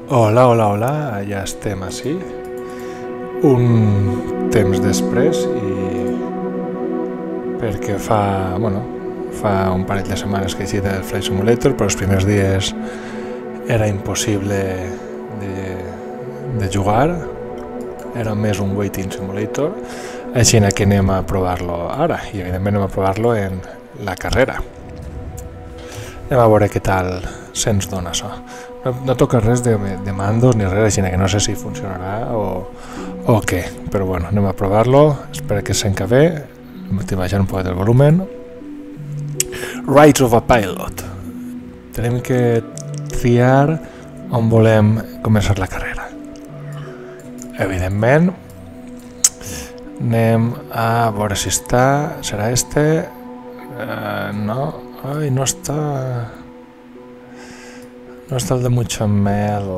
Hola, hola, hola, ja estem així. Un temps després i perquè fa un parell de setmanes que he eixit del Flight Simulator, però els primers dies era impossible de jugar, era més un waiting simulator, així que anem a provar-lo ara i evidentment anem a provar-lo en la carrera. Anem a veure què tal se'ns dona això. No toca res de mandos ni res, així que no sé si funcionarà o què, però bueno, anem a provar-lo, espero que sent bé. Estic baixant un poc del volumen. Rights of a Pilot. Tenim que triar on volem començar la carrera. Evidentment anem a veure si serà este. No, ai, no està el de Mutxamel.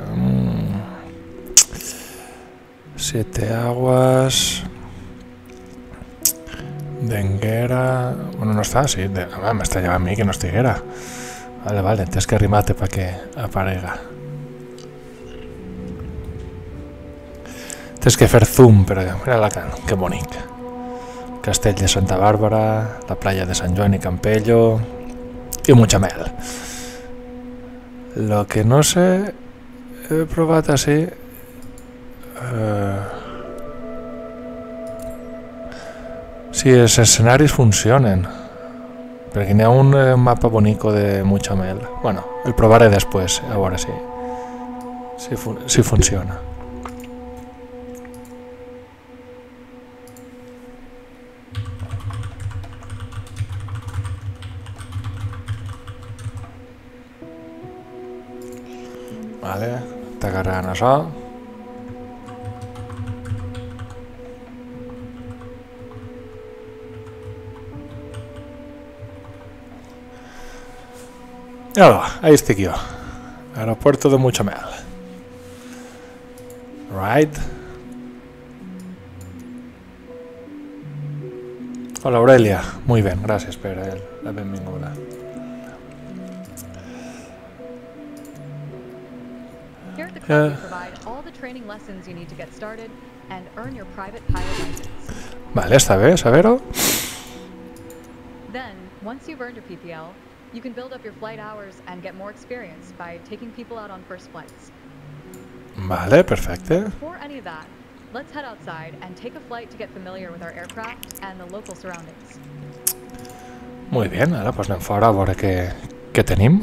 Siete Aguas, d'Enguera. Bueno, no està, sí, m'estranyava a mi que no estiguera. Vale, tens que arrimar-te perquè aparega. Tens que fer zoom, però mira l'Alacant, que bonic. Castell de Santa Bàrbara, la playa de Sant Joan i Campello i Mutxamel. Lo que no sé, he provat així si els escenaris funcionen, perquè n'hi ha un mapa bonico de Mutxamel. Bueno, el provaré després, a veure si funciona. Vale, està carregant això. I hola, ahí estic jo, aeropuerto de Mutxamel. Right. Hola Aurelia, muy bien, gracias por la benvinguda. Here at the club, we provide all the training lessons you need to get started and earn your private pilot license. Vale, està bé saber-ho. Then, once you've earned your PPL, you can build up your flight hours and get more experience by taking people out on first flights. Vale, perfecte. Before any of that, let's head outside and take a flight to get familiar with our aircraft and the local surroundings. Muy bien, ara pues anem fora a veure què tenim.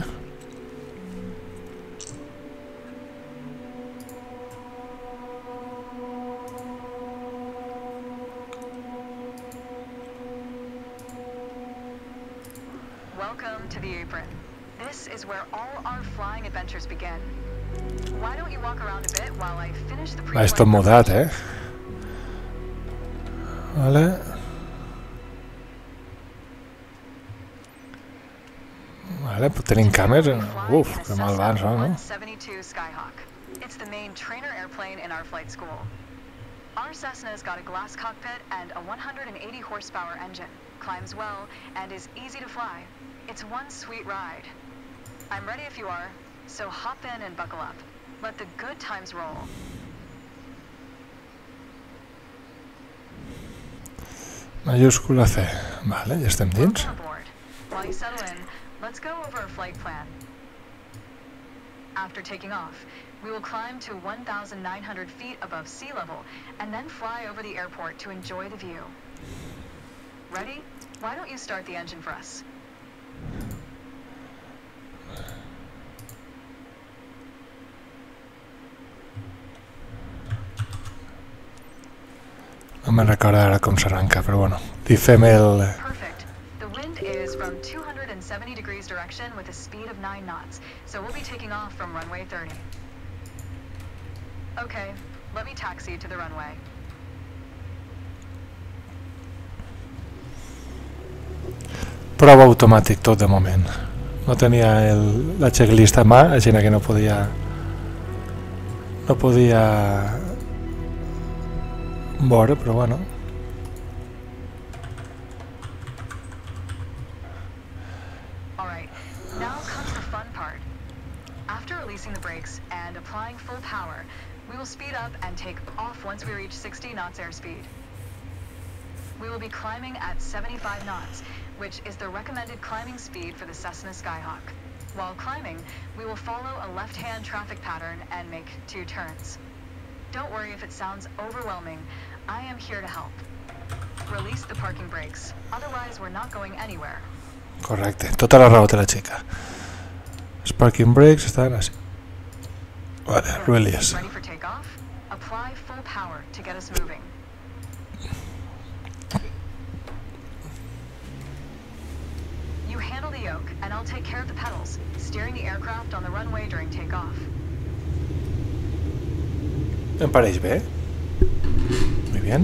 Welcome to the apron. This is where all our flying adventures begin. Why don't you walk around a bit while I finish the Va, esto mudat, Vale. Vale, pues tenim càmeres. Uf, que mal van, no? 172 Skyhawk. It's the main trainer airplane in our flight school. Our Cessna's got a glass cockpit and a 180 horsepower engine. Climbs well and is easy to fly. It's one sweet ride. I'm ready if you are, so hop in and buckle up. Let the good times roll. Mayúscula C. Vale, ja estem dins. Welcome aboard. While you settle in, let's go over a flight plan. After taking off, we will climb to 1,900 feet above sea level and then fly over the airport to enjoy the view. Ready? Why don't you start the engine for us? No me'n recordo ara com s'arranca, però bueno, li fem el... Perfect. The wind is from 270 degrees direction with a speed of 9 knots, so we'll be taking off from runway 30. Okay, let me taxi to the runway. Prova automàtic tot de moment. No tenia la checklist a mà, així que no podia veure, però bueno. All right, now comes the fun part. After releasing the brakes and applying full power, we will speed up and take off once we reach 60 knots airspeed. We will be climbing at 75 knots, which is the recommended climbing speed for the Cessna Skyhawk. While climbing, we will follow a left-hand traffic pattern and make 2 turns. Don't worry if it sounds overwhelming. I am here to help. Release the parking brakes, otherwise we're not going anywhere. Correcte, tota la raó té la xica. Els parking brakes estan així. Vale, release. Ready for takeoff? Apply full power to get us moving. You handle the yoke, and I'll take care of the pedals, steering the aircraft on the runway during takeoff. Em pareix bé. Muy bien.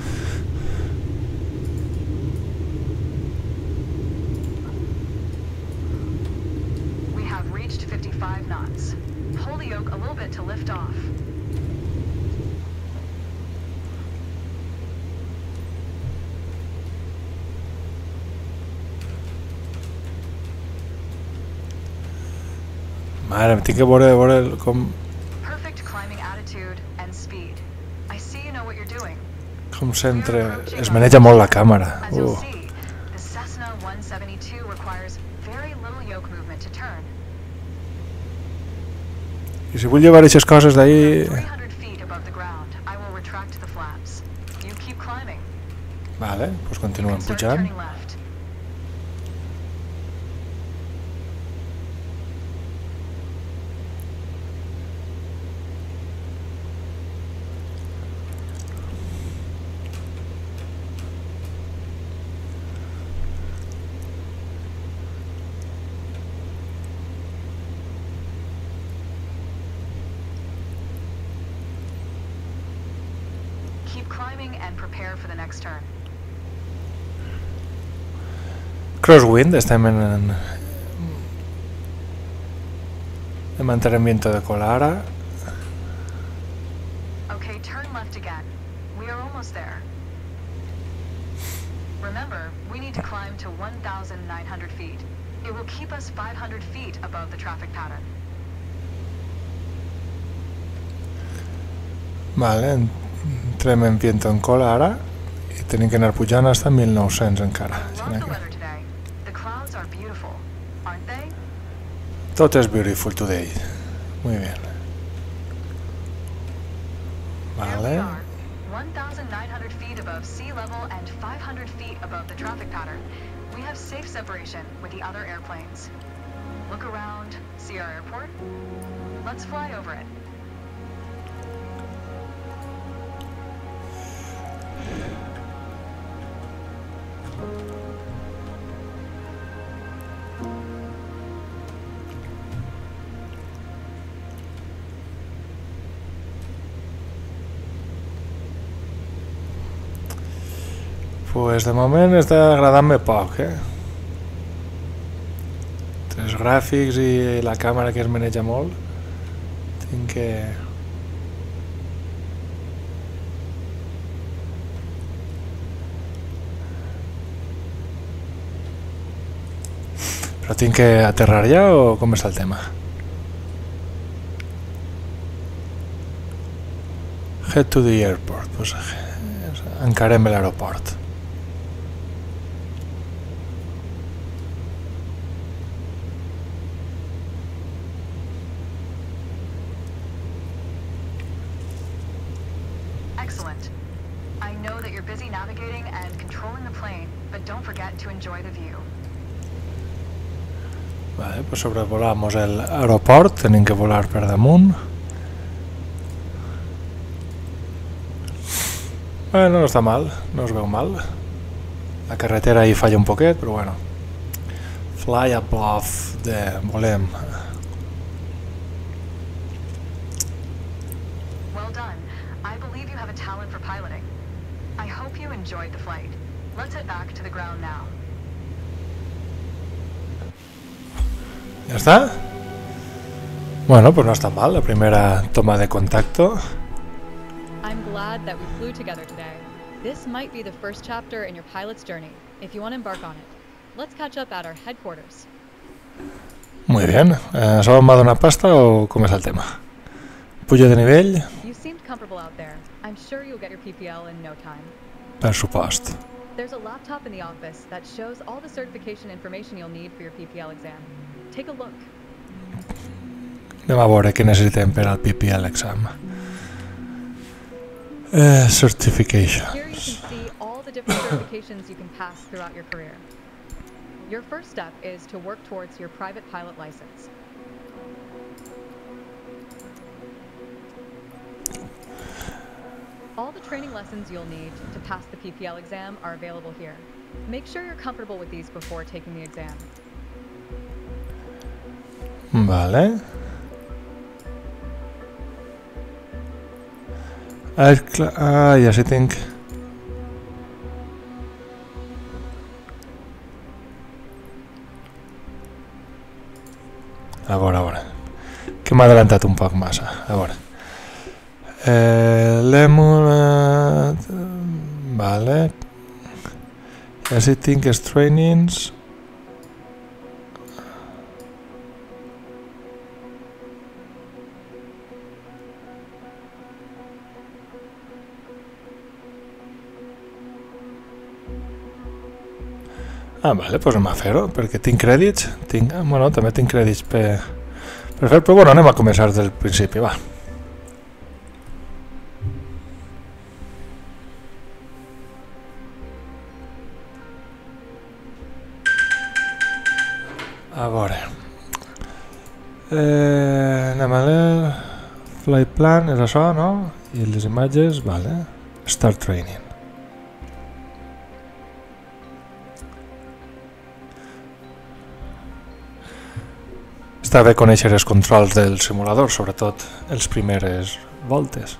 We have reached 55 knots. Pull the yoke a little bit to lift off. Mare, em tinc que veure com Perfect climbing attitude and speed. I see you know what you're doing. es maneja molt la càmera. As you'll see, the Cessna 172 requires very little yoke movement to turn. I si vull llevar aquestes coses d'ahir... 300 feet above the ground, I will retract the flaps. You keep climbing. Vale, doncs continuem Start pujant. turning left. Keep climbing and prepare for the next turn. Crosswind, estem en mantenimiento de cola ara. Okay, turn left again. We are almost there. Remember, we need to climb to 1,900 feet. It will keep us 500 feet above the traffic pattern. Vale, entrem en viento en cola ara i tenim que anar pujant fins a 1900 encara. I love the weather today. The clouds are beautiful, aren't they? Tot és beautiful today. Muy bien. There we Vale. are, 1,900 feet above sea level and 500 feet above the traffic pattern. We have safe separation with the other airplanes. Look around, see our airport? Let's fly over it. Pues de moment està agradant-me poc, Entre els gràfics i la càmera que es maneja molt, tinc que... Però tinc que aterrar ja o com està el tema? Head to the airport. Pues encarem l'aeroport. Excellent. I know that you're busy navigating and controlling the plane, but don't forget to enjoy the view. Vale, pues sobrevolamos el aeroport, tenim que volar per damunt. Bueno, no està mal, no es veu mal. La carretera hi falla un poquet, però bueno. Fly above the... volem. Well done. I believe you have a talent for piloting. I hope you enjoyed the flight. Let's head back to the ground now. Ja està? Bueno, pues no està mal, la primera toma de contacto. I'm glad that we flew together today. This might be the first chapter in your pilot's journey, if you want to embark on it. Let's catch up at our headquarters. Muy bien. ¿S'ho m'ha donat pasta o com és el tema? Pujo de nivell? You seemed comfortable out there. I'm sure you'll get your PPL in no time. Per supost. There's a laptop in the office that shows all the certification information you'll need for your PPL exam. Take a look. Anem a veure què necessitem per al PPL exam. Certifications. Here you can see all the different certifications you can pass throughout your career. Your first step is to work towards your private pilot license. All the training lessons you'll need to pass the PPL exam are available here. Make sure you're comfortable with these before taking the exam. Vale. Ja sí tinc. A veure. Que m'ha adelantat un poc massa. A veure. Lemon... Vale. Ja sí tinc els trainings. Vale, doncs anem a fer-ho, perquè tinc crèdits, bueno, també tinc crèdits per fer, però bueno, anem a començar des del principi, va. A veure. Anem a veure... Flight plan, és això, no? I les imatges, vale. Start training. Està bé conèixer els controls del simulador, sobretot les primeres voltes.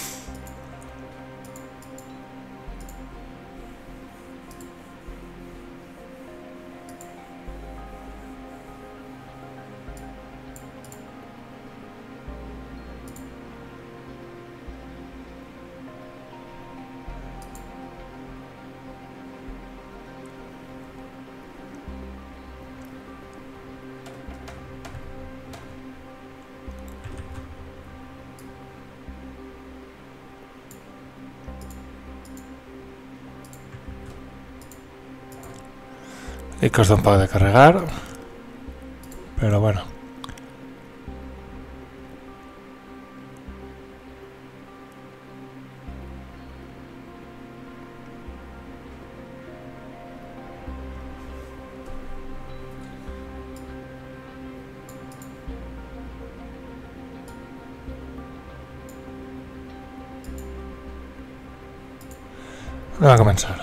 I costa un poc de carregar, però bueno. Anem a començar.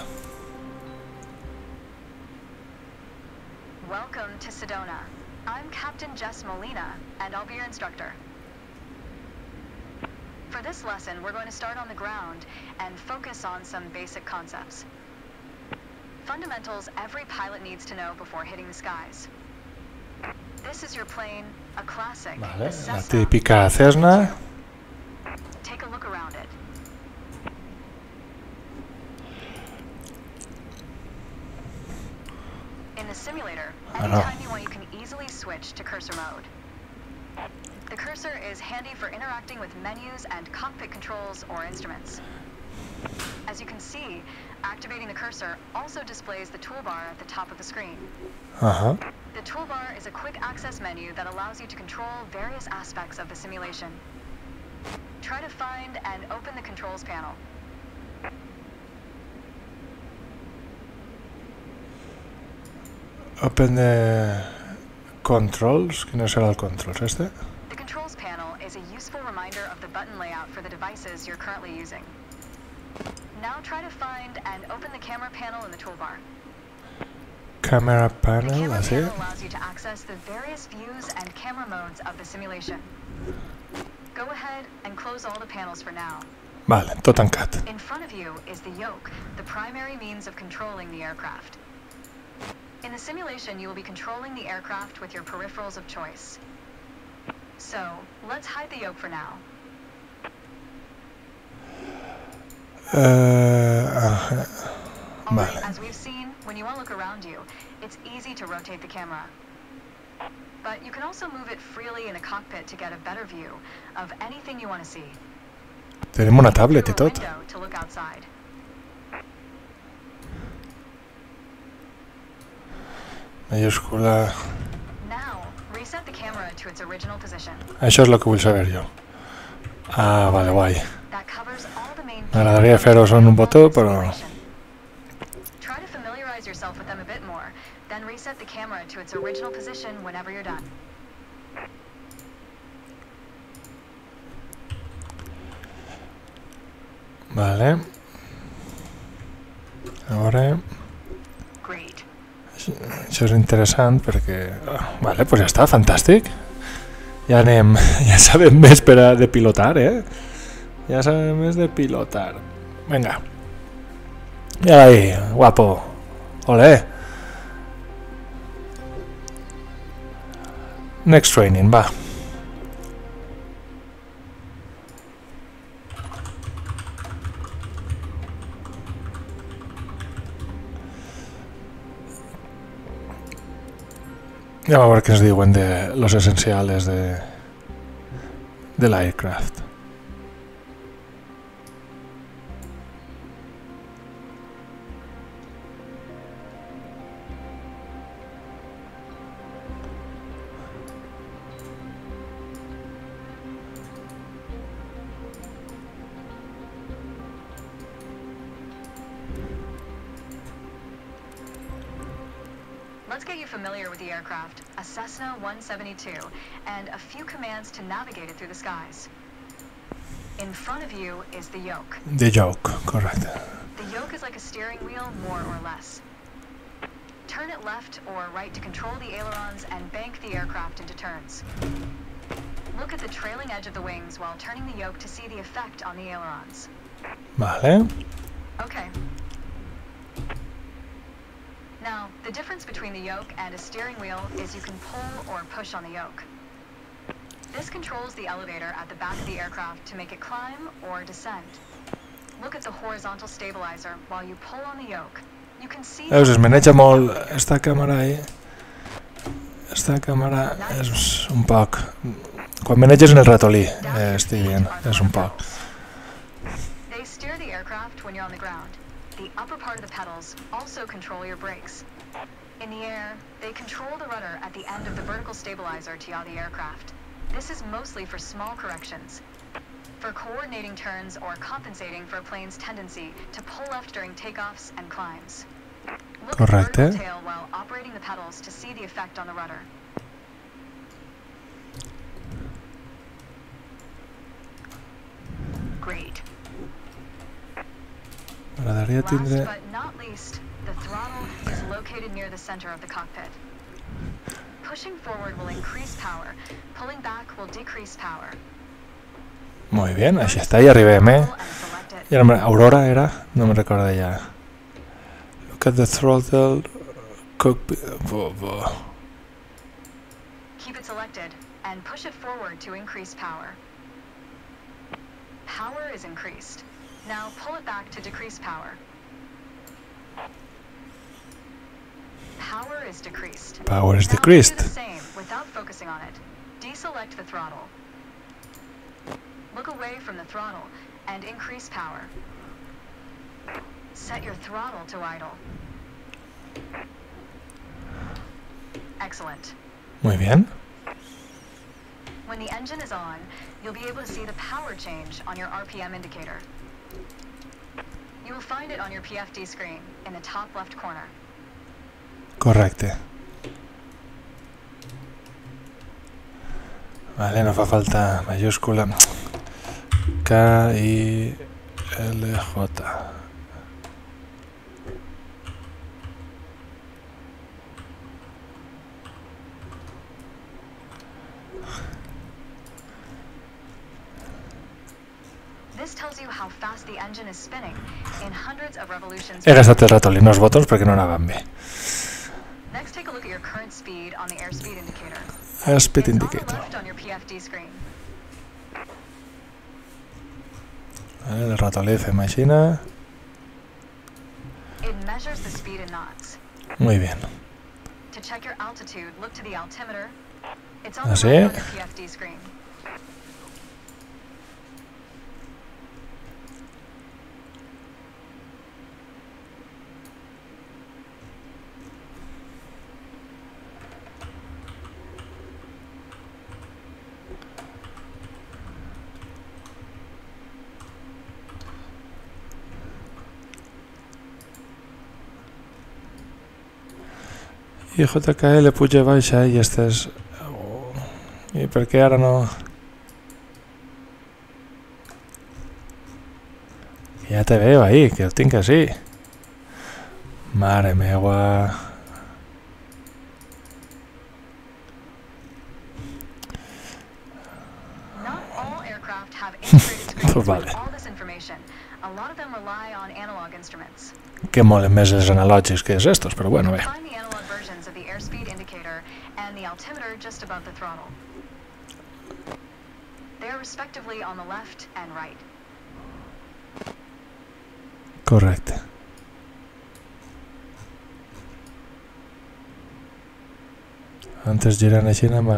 Welcome to Sedona. I'm Captain Jess Molina, and I'll be your instructor. For this lesson, we're going to start on the ground and focus on some basic concepts. Fundamentals every pilot needs to know before hitting the skies. This is your plane, a classic. Vale, la típica Cessna. Take a look around it. In the simulator, anytime you want, you can easily switch to cursor mode. The cursor is handy for interacting with menus and cockpit controls or instruments. As you can see, activating the cursor also displays the toolbar at the top of the screen. The toolbar is a quick access menu that allows you to control various aspects of the simulation. Try to find and open the controls panel. Open the controls. ¿Quién será el controls este? The controls panel is a useful reminder of the button layout for the devices you're currently using. Now try to find and open the camera panel in the toolbar. Camera The panel, camera así. panel allows you to access the various views and camera modes of the simulation. Go ahead and close all the panels for now. Vale, tot tancat. In front of you is the yoke, the primary means of controlling the aircraft. In the simulation, you will be controlling the aircraft with your peripherals of choice. So, let's hide the yoke for now. Vale. As we've seen, when you want to look around you, it's easy to rotate the camera. But you can also move it freely in a cockpit to get a better view of anything you want to see. Tenim una tablet i tot. Window to look outside. Mayúscula... Now, reset the camera to its original position. Això és el que vull saber jo. Ah, vale, guai. That covers all the main M'agradaria fer-ho amb un botó, però... Try to familiarize yourself with them a bit more, then reset the camera to its original position whenever you're done. Vale. A veure... Great. Això és interessant perquè... Vale, doncs ja està, fantàstic. Ja anem... Ja sabem més de pilotar, Ja sabem més de pilotar. Vinga. I ahí, guapo. Olé. Next training, va. Ja a veure què ens diuen de los essenciales de l'aircraft. Let's get you familiar with the aircraft, a Cessna 172, and a few commands to navigate it through the skies. In front of you is the yoke. The yoke, correcte. The yoke is like a steering wheel, more or less. Turn it left or right to control the ailerons and bank the aircraft into turns. Look at the trailing edge of the wings while turning the yoke to see the effect on the ailerons. Vale. Okay. Now, the difference between the yoke and a steering wheel is you can pull or push on the yoke. This controls the elevator at the back of the aircraft to make it climb or descend. Look at the horizontal stabilizer while you pull on the yoke. You can see... Veus, es maneja molt esta càmera Esta càmera és un poc... Quan maneges en el ratolí, estic dient, és un poc. They steer the aircraft when you're on the ground. The upper part of the pedals also control your brakes. In the air, they control the rudder at the end of the vertical stabilizer to yaw the aircraft. This is mostly for small corrections. For coordinating turns or compensating for a plane's tendency to pull left during takeoffs and climbs. Look at the vertical tail while operating the pedals to see the effect on the rudder. Great. Last but not least, the throttle is located near the center of the cockpit. Pushing forward will increase power. Pulling back will decrease power. Muy bien, així està, ja arribem, I Aurora era? No me'n recordo ja. Look at the throttle... Cockpit... Keep it selected, and push it forward to increase power. Power is increased. Now pull it back to decrease power. Power is decreased. Power is decreased. Do the same without focusing on it. Deselect the throttle. Look away from the throttle and increase power. Set your throttle to idle. Excellent. Muy bien. When the engine is on, you'll be able to see the power change on your RPM indicator. You will find it on your PFD screen in the top left corner. Correcte. Vale, no fa falta mayúscula. K-I-L-J. This tells you how fast the engine is spinning in hundreds of revolutions. He gastat el ratolí en els botons perquè no anaven bé. Next, take a look at your current speed on the airspeed indicator. Airspeed It's indicator. on the left on your PFD screen. Vale, el ratolí fem així. It measures the speed in knots. Muy bien. To check your altitude, look to the altimeter. It's on the ¿Ah, right on sí? the PFD screen. I JKL puja baixa i estàs... I per què ara no... Ja te veo ahí, que el tinc així. Mare meua... Not all aircraft have integrated screens Vale. with all this information. A lot of them rely on analog instruments. Que molen més els analògics que els estos, però bueno, bé. Find the analog versions of the airspeed indicator and the altimeter just above the throttle. They're respectively on the left and right. Correcte. Antes girant així m'ha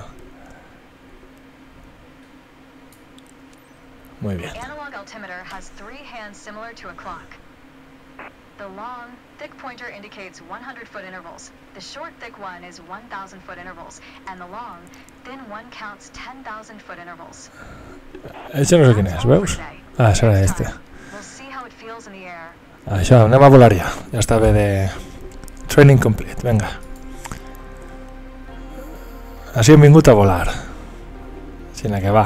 Muy bien. The analog altimeter has 3 hands similar to a clock. The long, thick pointer indicates 100-foot intervals. The short, thick one is 1,000-foot intervals. And the long, thin one counts 10,000-foot intervals. Això no sé quin és, veus? Ah, serà este. We'll see how it feels in the air. Això, anem a volar ja. Ja està bé de... Training complete, vinga. Així hem vingut a volar. Sinó que va.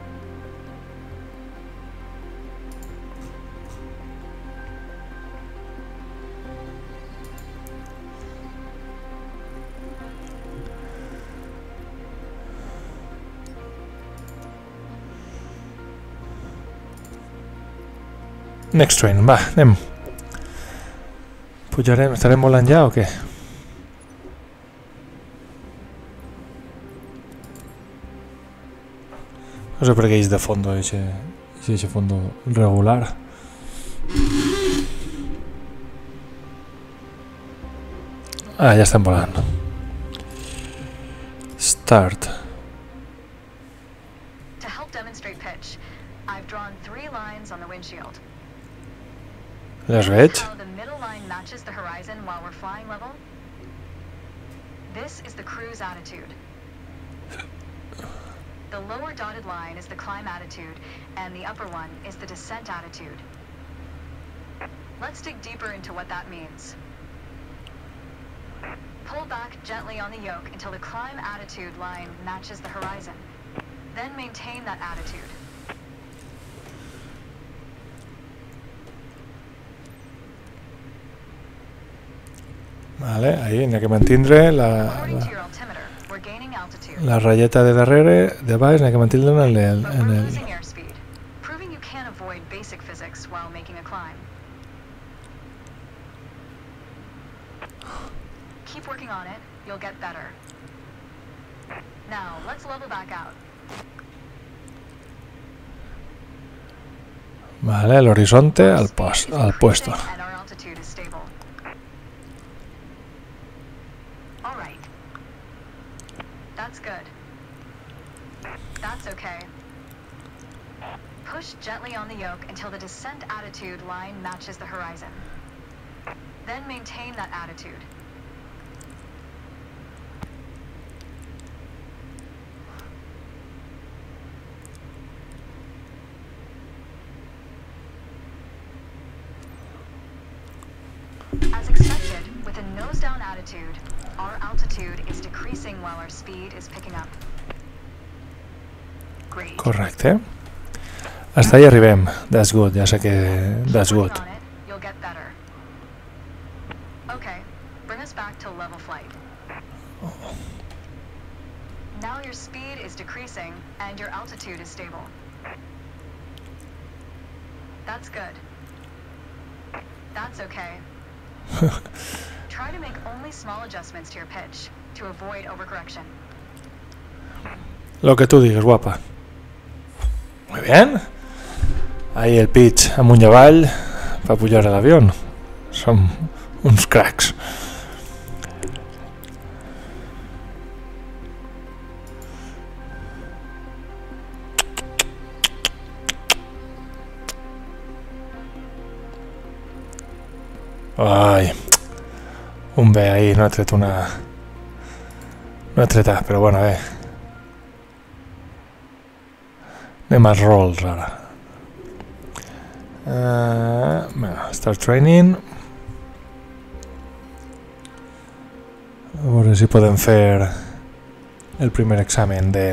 Next train, va, anem. Pujarem, estarem volant ja o què? No sé per què és de fondo, ese fondo regular. Ah, ja estem volant. Start. To help demonstrate pitch, I've drawn 3 lines on the windshield. Les veig? How the middle line matches the horizon while we're flying level? This is the cruise attitude. The lower dotted line is the climb attitude, and the upper one is the descent attitude. Let's dig deeper into what that means. Pull back gently on the yoke until the climb attitude line matches the horizon. Then maintain that attitude. Vale, ahí n'hi ha que mantindre According to your altimeter, we're gaining altitude. la ratlleta de darrere, de baix, n'hi ha que mantindre But en we're el... losing airspeed, proving you can't avoid basic physics while making a climb. Keep working on it, you'll get better. Now, let's level back out. Vale, el horizonte al Speed is puesto. increasing and our altitude is stable. All right. That's good. That's okay. Push gently on the yoke until the descent attitude line matches the horizon. Then maintain that attitude. As expected, with a nose-down attitude, our altitude is decreasing while our speed is picking up. Great. Correcte. Hasta ahí arribem. That's good, ja sé que... That's good. Working on it, you'll get better. Okay, bring us back to level flight. Now your speed is decreasing and your altitude is stable. That's good. That's okay. Try to make only small adjustments to your pitch to avoid overcorrection. Lo que tú digues, guapa. Muy bien. Ahí el pitch amunt i avall per pujar a l'avió. Som uns cracs. Ai, un B ahí, no he tret una... No he tret A, però bueno, bé. Anem als rolls ara. Bueno, start training. A veure si podem fer el primer examen de...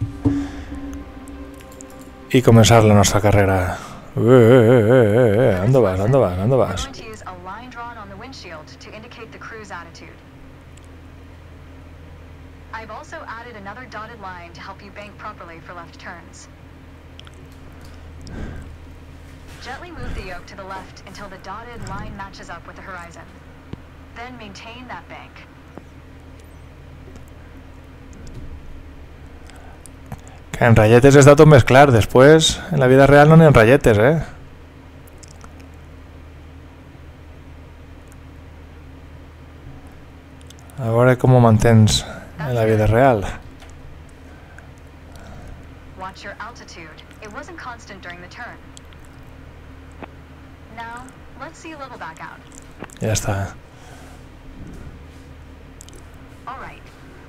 i començar la nostra carrera. ¿Dónde vas? ¿Dónde vas? ¿Dónde vas? We're going to use a line drawn on the windshield to indicate the crew's attitude. I've also added another dotted line to help you bank properly for left turns. Gently move the yoke to the left until the dotted line matches up with the horizon. Then maintain that bank. Que en rayetes està tot més clar, després en la vida real no n'hi ha rayetes, A veure com ho mantens en la vida real. Watch your altitude. It wasn't constant during the turn. Now, let's see you level back out. Ja està. All right.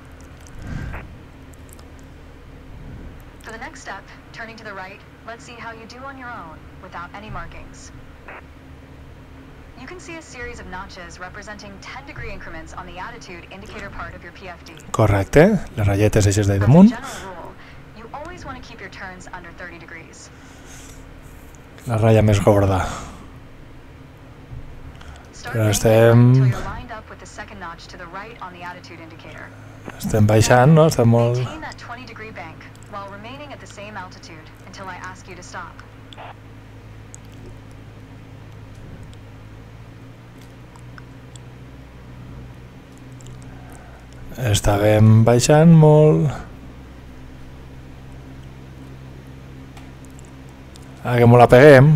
For the next step, turning to the right, let's see how you do on your own, without any markings. You can see a series of notches representing 10-degree increments on the attitude indicator part of your PFD. Correcte, les rayetes eixes d'ahí As a damunt. general rule, you always want to keep your turns under 30 degrees. La ratlla més gorda. Start Però banking estem... until you're lined up with the second notch to the right on the attitude indicator. Estem baixant, no? Estem molt... Maintain that 20-degree bank while remaining at the same altitude until I ask you to stop. Estàvem baixant molt... que me la peguem.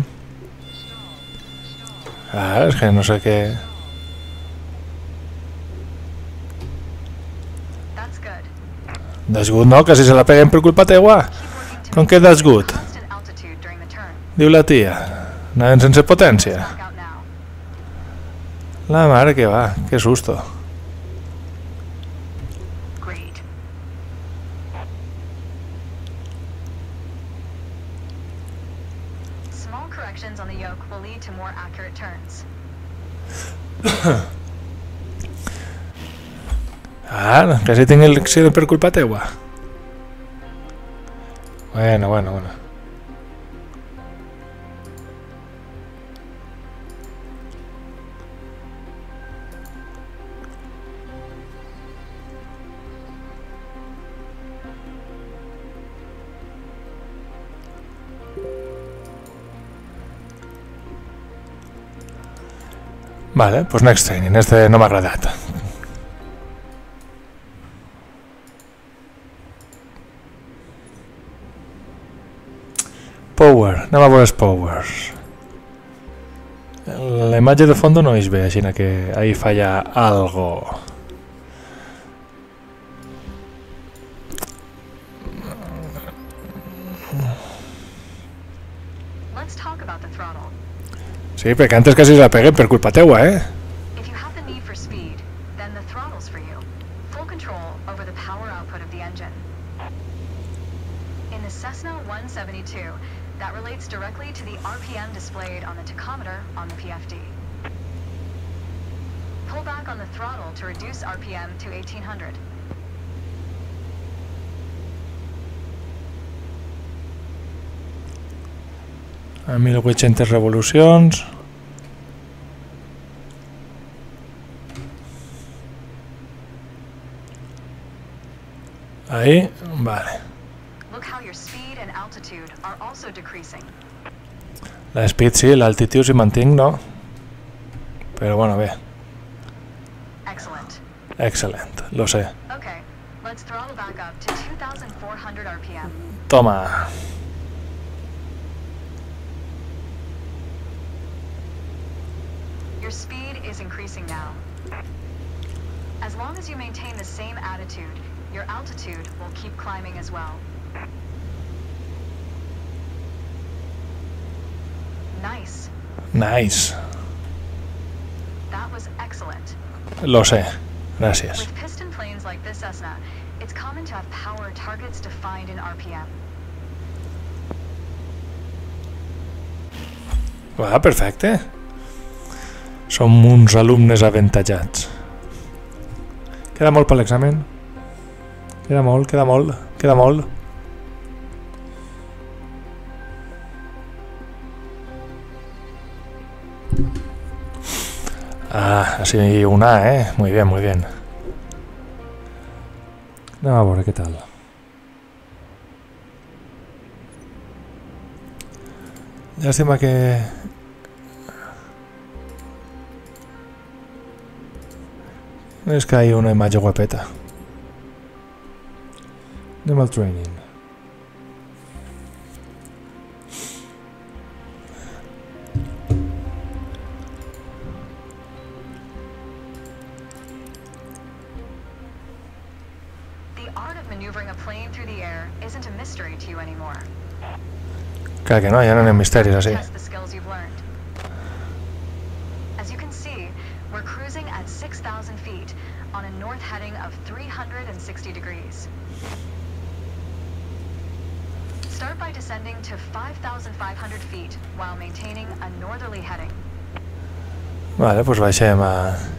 És que no sé què... That's good. That's good, no? Que si se la peguem per culpa teua. Keep working to Com que that's good? constant altitude during the turn. Diu la tia. Anaven sense potència. Back out now. La mare que va, que susto. Great. Small corrections on the yoke will lead to more accurate turns. Que si tinc l'accident per culpa teua. Bueno. Vale, pues next training. Este no m'ha agradat. Power, anem a veure els powers. La imatge de fondo no és bé, així que ahí falla algo. Let's talk about the throttle. Sí, perquè antes quasi la peguem per culpa teua, If you have the need for speed, then the throttle's for you. Full control over the power output of the engine. In the Cessna 172, that relates directly to the RPM displayed on the tachometer on the PFD. Pull back on the throttle to reduce RPM to 1800. A 1800 revolucions. Ahí, vale. Look how your speed and altitude are also decreasing. La speed sí, l'altitud si mantinc no. Però bueno, bé. Excellent. Excel·lent, lo sé. Okay, let's throttle back up to 2,400 RPM. Toma. Your speed is increasing now. As long as you maintain the same attitude, your altitude will keep climbing as well. Nice. Nice. That was excellent. Lo sé. Gràcies. With piston planes like this Cessna, it's common to have power targets defined in RPM. Va, perfecte. Som uns alumnes avantatjats. Queda molt per l'examen? Queda molt, queda molt, queda molt. Ah, así una, Muy bien, muy bien. Anem a veure què tal. Llàstima que... És que hi ha una imatge guapeta. Anem al training. Clar que no, ja no anem misteris així. As you can see, we're cruising at 6,000 feet on a north heading of 360 degrees. Start by descending to 5,500 feet while maintaining a northerly heading. Vale, doncs baixem a...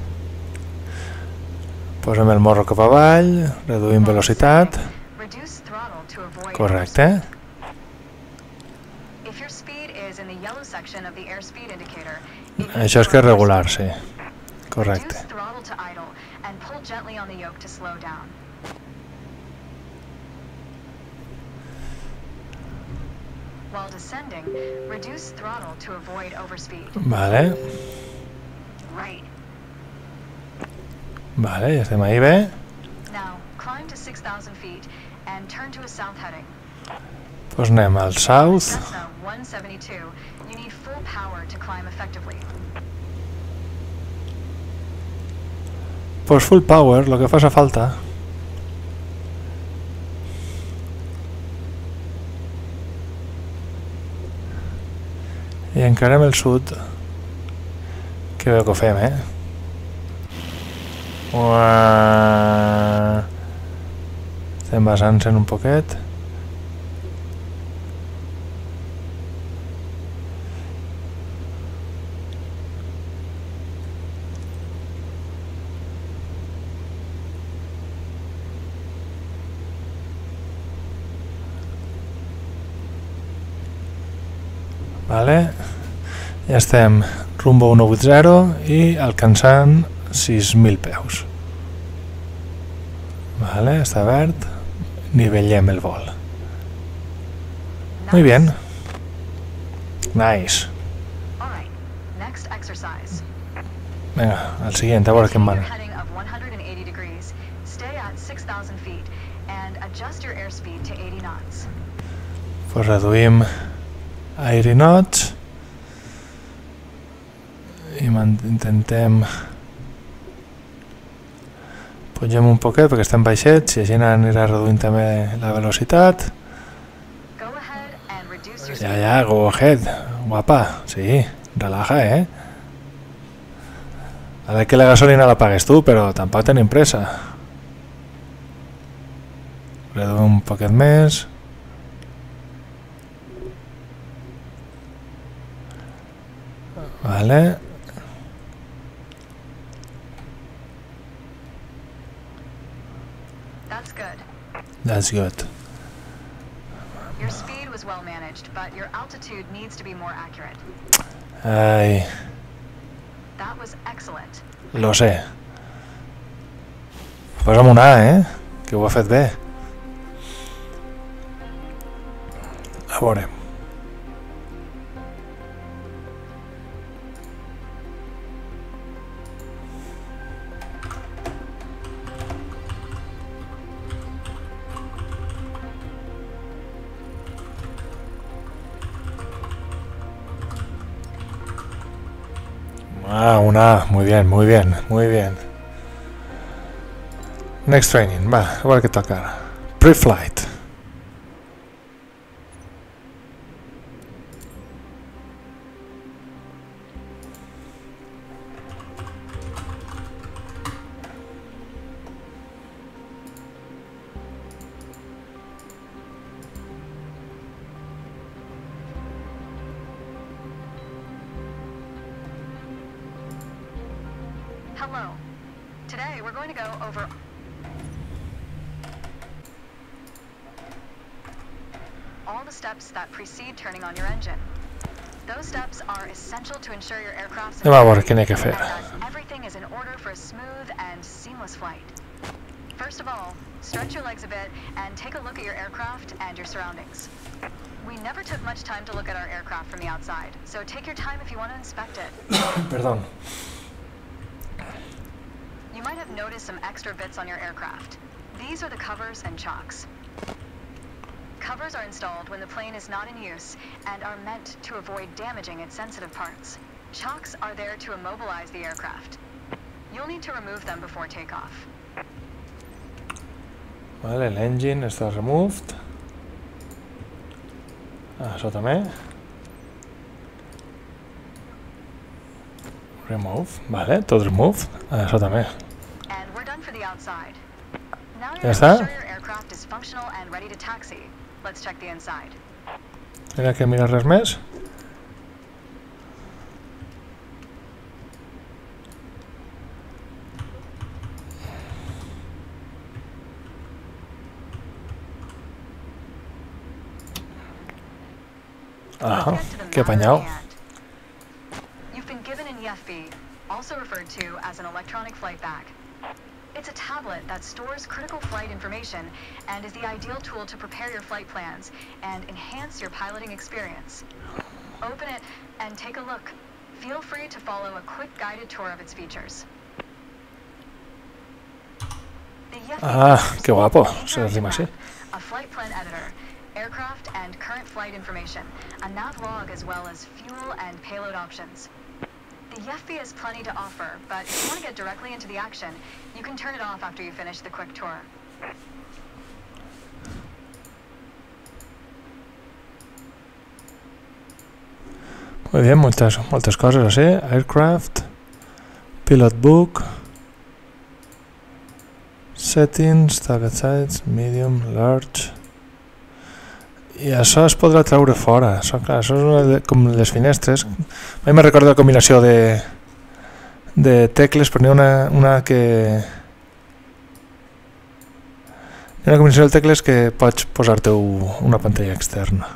Posem el morro cap avall, reduïm velocitat. Correcte. Això és que és regular, sí. Correcte. Vale. Vale, ja estem ahí bé. Doncs anem al south. Pues full power, lo que faça falta. I encarem el sud. Que bé que ho fem, Estem basant-se'n un poquet. Vale. Ja estem rumbo 180 i alcançant 6.000 peus. Vale, està verd. Nivellem el vol. Muy bien. Nice. Vinga, al siguiente, a veure què em mana. Pues reduïm air knots i intentem pugem un poquet perquè estem baixets i així anirà reduint també la velocitat. Ja, go ahead, guapa, sí, relaja, A ver que la gasolina la pagues tu, però tampoc tenim pressa. Reduïm un poquet més. Vale. That's good. Your speed was well managed, but your altitude needs to be more accurate. Ai. That was excellent. Lo sé. Posa'm un A, que ho ha fet bé. A veure. Ah, una, muy bien, muy bien, muy bien. Next training, va, a veure què toca. Pre-flight. Hello. Today we're going to go over all the steps that precede turning on your engine. Those steps are essential to ensure your aircraft's Anem a veure què n'hi ha que fer. and that everything is in order for a smooth and seamless flight. First of all, stretch your legs a bit and take a look at your aircraft and your surroundings. We never took much time to look at our aircraft from the outside, so take your time if you want to inspect it. Perdón. You might have noticed some extra bits on your aircraft. These are the covers and chocks. Covers are installed when the plane is not in use and are meant to avoid damaging its sensitive parts. Chocks are there to immobilize the aircraft. You'll need to remove them before takeoff. Vale, l'engine està removed. Això també. Remove. Vale, tot removed. Això també. And we're done for the outside. Now Ya you're está. sure your aircraft is functional and ready to taxi. Let's check the inside. Mira que mira res més. Ajá, Let's get to the qué matter apañado. at hand. You've been given an EFB, also referred to as an electronic flight bag. It's a tablet that stores critical flight information and is the ideal tool to prepare your flight plans and enhance your piloting experience. Open it and take a look. Feel free to follow a quick guided tour of its features. The EFB Ah, features qué guapo. an Se rima así. map, a flight plan editor, aircraft and current flight information, a nav log as well as fuel and payload options. The EFB has plenty to offer, but if you want to get directly into the action, you can turn it off after you finish the quick tour. Muy bien, muchas cosas así. Aircraft, pilot book, settings, target size, medium, large. I això es podrà treure fora. Això, clar, això és com les finestres. A mi me recorda la combinació de tecles, però n'hi ha una que... Hi ha una combinació de tecles que pots posar-te una pantalla externa.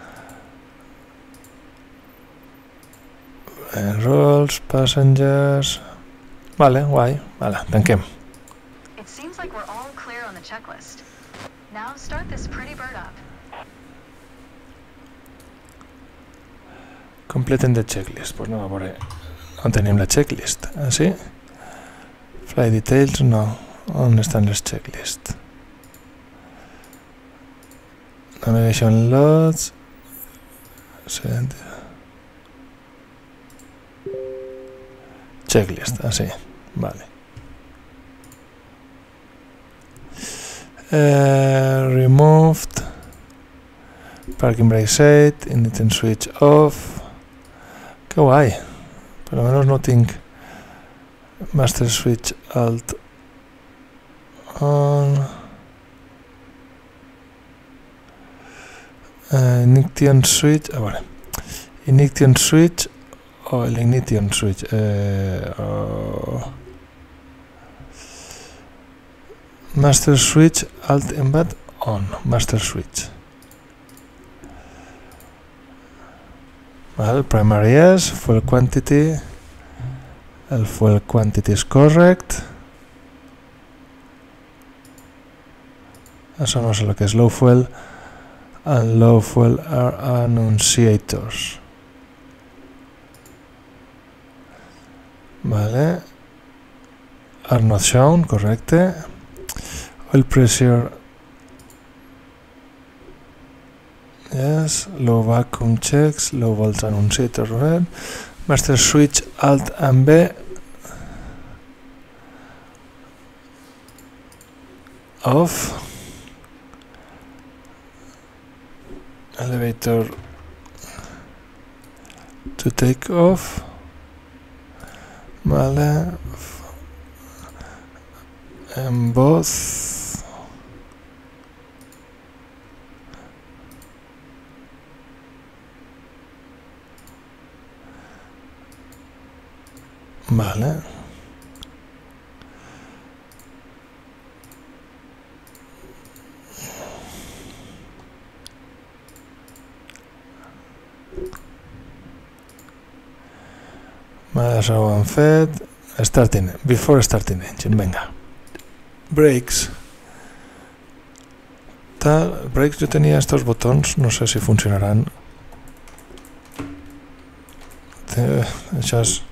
Rolls, passengers... Vale, guai. Vale, tanquem. It seems like we're all clear on the checklist. Now start this pretty bird up. Completen the checklist. Pues no, a veure on tenim la checklist. Així? Flight details, no. On estan les checklists? Navigation loads. Checklist, així. Vale. Removed. Parking brake set. Ignition switch off. Que guai. Per almenys no tinc master switch alt on. Ignition switch, a veure, ignition switch o l'ignition switch, master switch alt embed on, master switch. Well, primary yes, fuel quantity, el fuel quantity is correct. Això no sé el que és low fuel and low fuel are annunciators. Vale. Are not shown, correcte. Oil pressure, yes. Low vacuum checks, low volts annunciator, red. Master switch alt and B off. Elevator to take off. Vale. En both. Vale. Això ho hem fet. Before starting engine, vinga. Brakes. Brakes, jo tenia estos botons, no sé si funcionaran. Això és...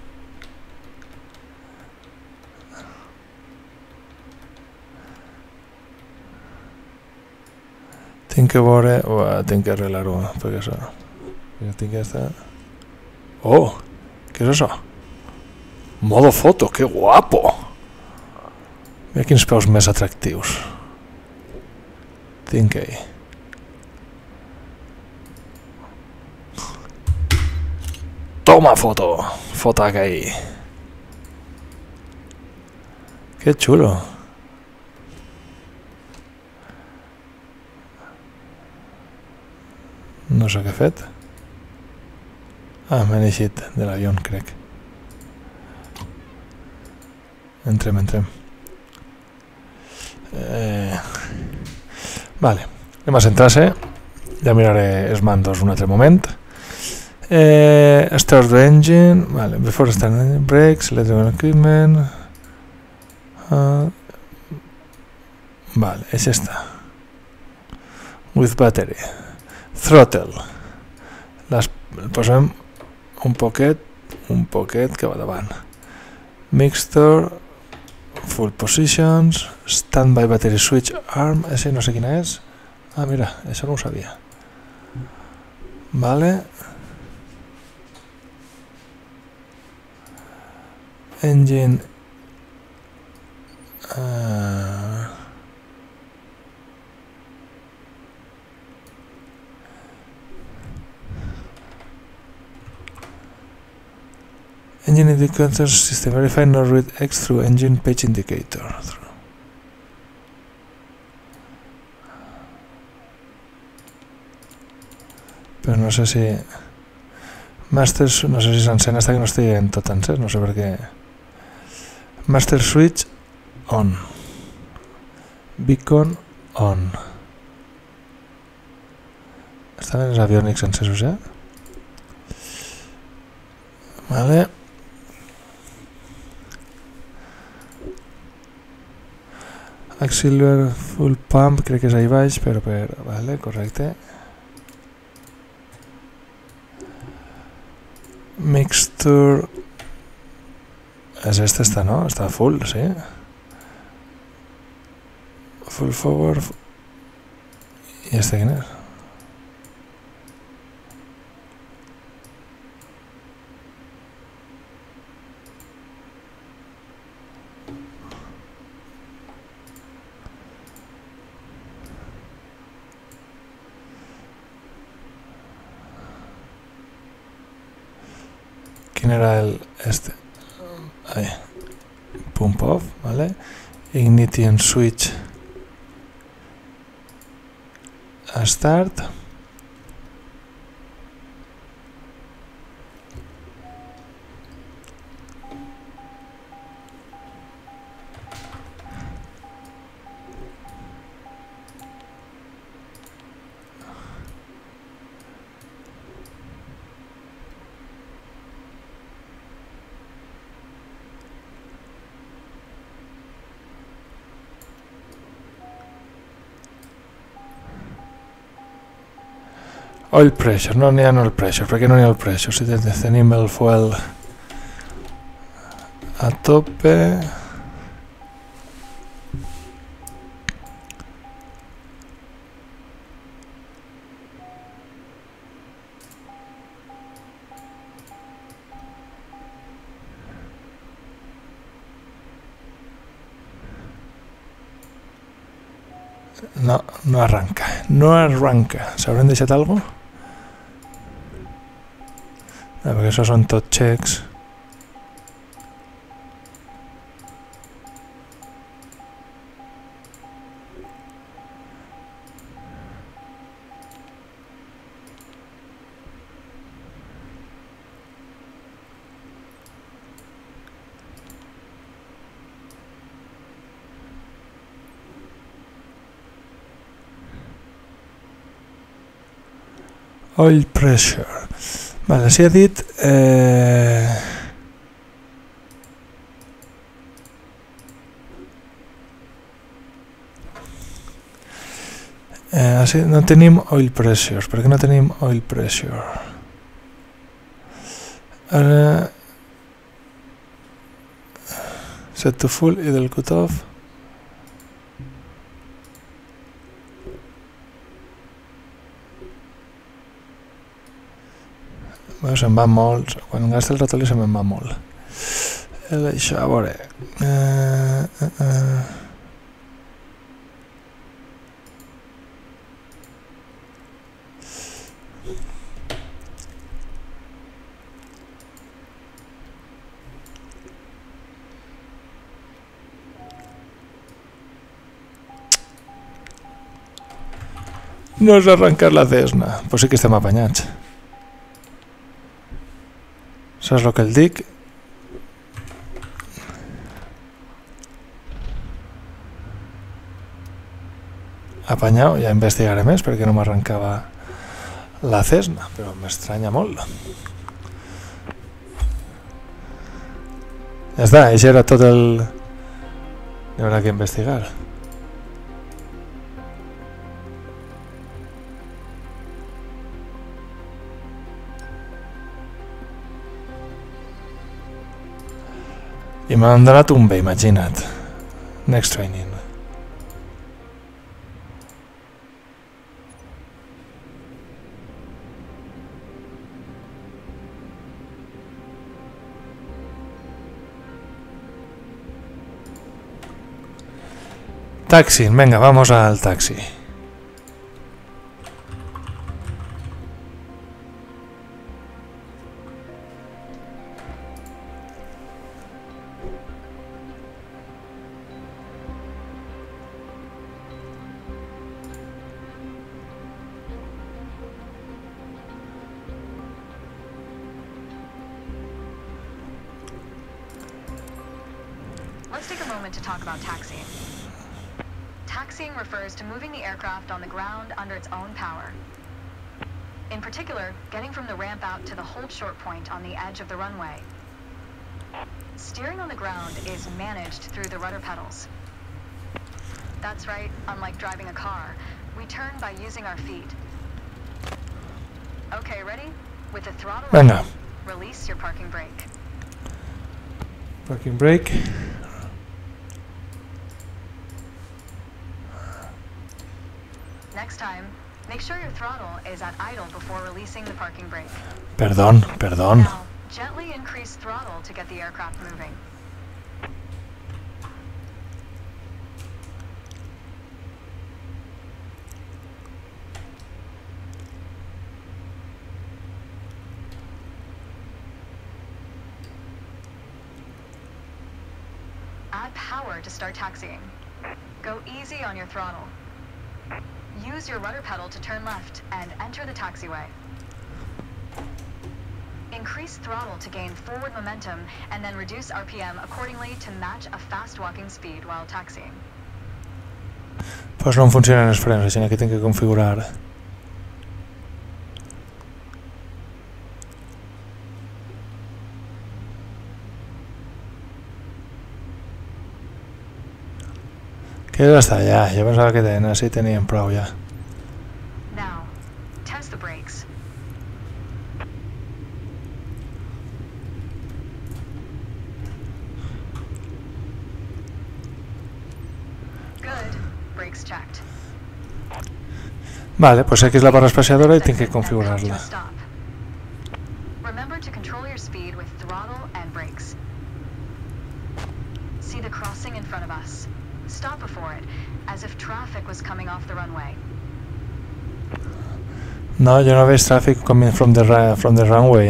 Tinc que veure... tinc que arreglar-ho, perquè això... Tinc que estar... Oh! Què és això? Modo foto, que guapo! Mira quins peus més atractius. Tinc ahí. Toma foto! Fotaca ahí. Que xulo. No sé què he fet. M'he eixit de l'avió, crec. Entrem. Vale, anem a centrar-se. Ja miraré els mandos un altre moment. Start the engine. Vale, before starting brakes, electrical equipment. Vale, és esta. With battery. Throttle. Posem un poquet que va davant. Mixture, full positions, standby battery switch arm, ese no sé quina és. Mira, això no ho sabia. Vale. Engine. Engine indicator system verify no read X through engine page indicator. Però no sé si... Masters, no sé si s'encén, hasta que no estigui en tot encès, no sé per què. Master switch on. Beacon on. Estan els aviònics encesos ja? Vale. Auxiliary full pump, crec que és ahí baix, però vale, correcte. Mixture... És esta, no? Està full, sí. Full forward... I este quin és? Quin era el este? Pump off, vale. Ignition switch a start. Oil pressure, no n'hi ha oil pressure. Per què no n'hi ha oil pressure? Si tenim el fuel a tope... No arranca. ¿S'haurem deixat alguna cosa? Perquè això són tot checks. Oil pressure. Vale, s'hi ha dit... No tenim oil pressure. Per què no tenim oil pressure? Ara... set to full i del cutoff. Bueno, se'n va molt. Quan gasta el ratolí se'n va molt. Això, a veure... No has arrencat la Cessna. Pues sí que estem apanyats. Saps el que el dic? Apanyau, ja investigaré més perquè no m'arrencava la Cessna, però m'estranya molt. Ja està, això era tot el... Hi haurà que investigar. I m'han donat un bé, imagina't. Next training. Taxi, venga, vamos al taxi. Let's take a moment to talk about taxiing. Taxiing refers to moving the aircraft on the ground under its own power. In particular, getting from the ramp out to the hold short point on the edge of the runway. Steering on the ground is managed through the rudder pedals. That's right, unlike driving a car, we turn by using our feet. Okay, ready? With the throttle Venga. release your parking brake. Parking brake. Next time, make sure your throttle is at idle before releasing the parking brake. Perdón, perdón. Now, gently increase throttle to get the aircraft moving. Add power to start taxiing. Go easy on your throttle. Use your rudder pedal to turn left and enter the taxiway. Increase throttle to gain forward momentum and then reduce RPM accordingly to match a fast walking speed while taxiing. Pues no em funcionen els frens, així que tinc que configurar. Que ja està, ja pensava que sí tenien prou ja. Now, test the brakes. Good. Brakes checked. Vale, pues aquí és la barra espaciadora i tinc que configurar-la. Remember to control your speed with throttle and brakes. See the crossing in front of us. Stop before it, as if traffic was coming off the runway. No, jo no veig tràfic coming from the runway,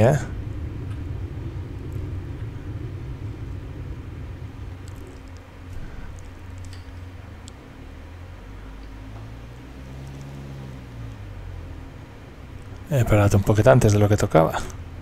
He parado un poquito antes de lo que tocaba.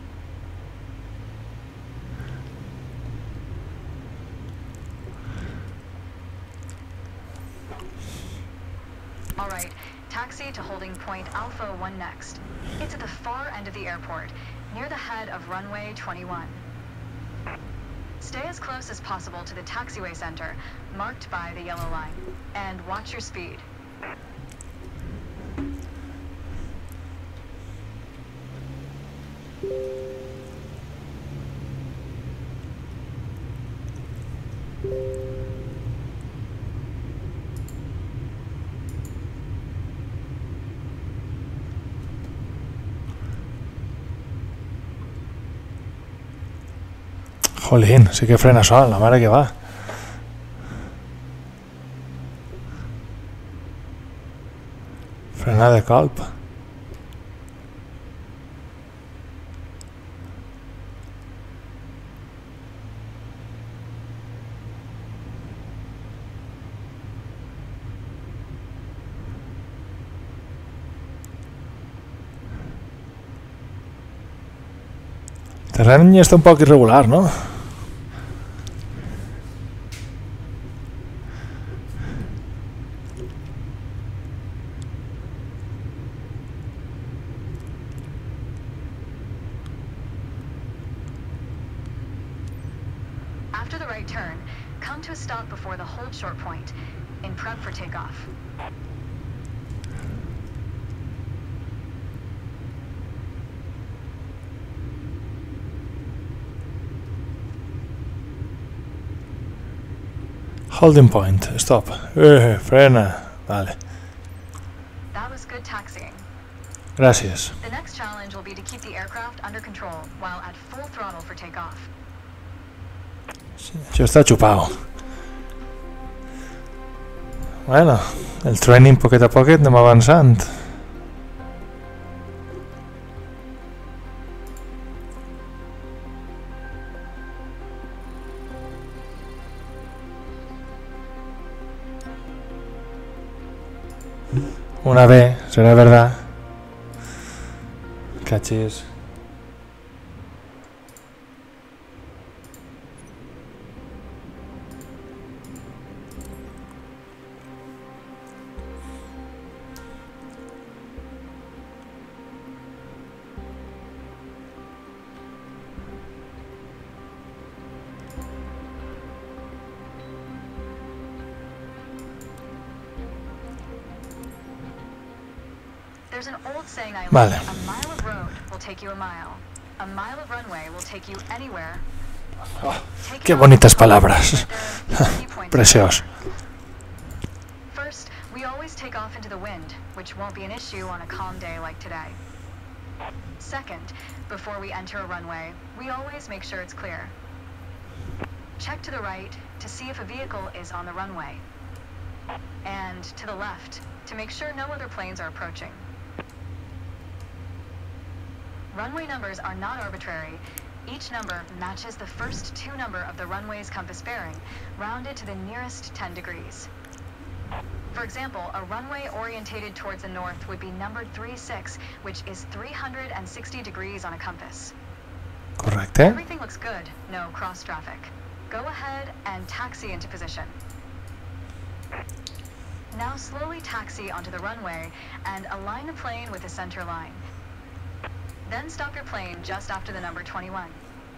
Alright, taxi to holding point Alpha 1 next. It's at the far end of the airport, near the head of runway 21. Stay as close as possible to the taxiway center, marked by the yellow line, and watch your speed. Jolín, sí que frena sola, la mare que va. Frena de colp. El terreny està un poc irregular, no? After the right turn, come to a stop before the hold short point, in prep for takeoff. Holding point, stop. Frena. Vale. That was good taxiing. Gràcies. The next challenge will be to keep the aircraft under control while at full throttle for takeoff. Sí, això està xupau. Bueno, el training poquet a poquet anem avançant. Una B, será verdad. Cachis. There's an old saying I Vale. like, a mile of road will take you a mile. A mile of runway will take you anywhere. Take Qué it bonitas off. palabras. There are key points. Preciós. First, we always take off into the wind, which won't be an issue on a calm day like today. Second, before we enter a runway, we always make sure it's clear. Check to the right to see if a vehicle is on the runway. And to the left to make sure no other planes are approaching. Runway numbers are not arbitrary. Each number matches the first two number of the runway's compass bearing, rounded to the nearest 10 degrees. For example, a runway orientated towards the north would be numbered 36, which is 360 degrees on a compass. Correcte. Everything looks good, no cross traffic. Go ahead and taxi into position. Now slowly taxi onto the runway and align the plane with the center line. Then stop your plane just after the number 21.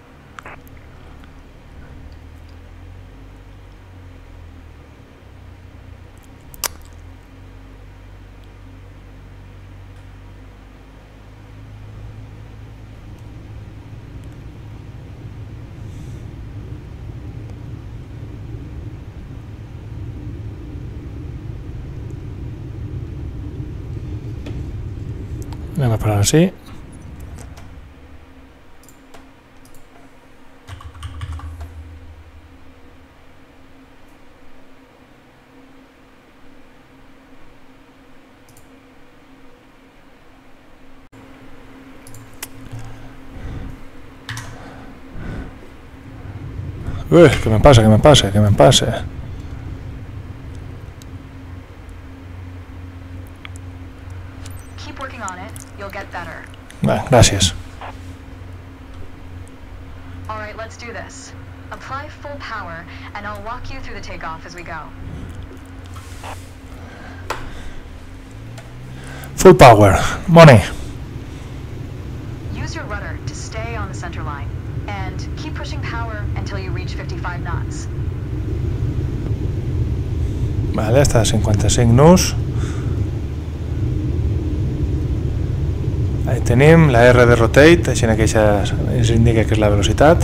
Anem a parar així. Que me pase, que me pase, que me pase. Keep working on it, you'll get better. Bé, gràcies. All right, let's do this. Apply full power, and I'll walk you through the takeoff as we go. Full power. Money. Use your rudder to stay on the center line, and keep pushing power until you reach 55 knots. Vale, està a 55 nus. Ahí tenim la R de rotate, així que això ens indica que és la velocitat.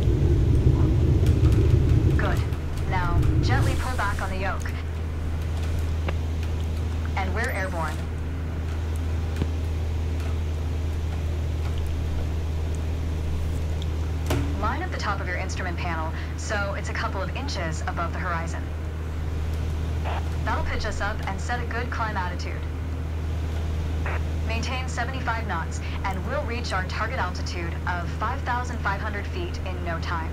Good. Now, gently pull back on the yoke. And we're airborne. Line up the top of your instrument panel so it's a couple of inches above the horizon. That'll pitch us up and set a good climb attitude. Maintain 75 knots and we'll reach our target altitude of 5,500 feet in no time.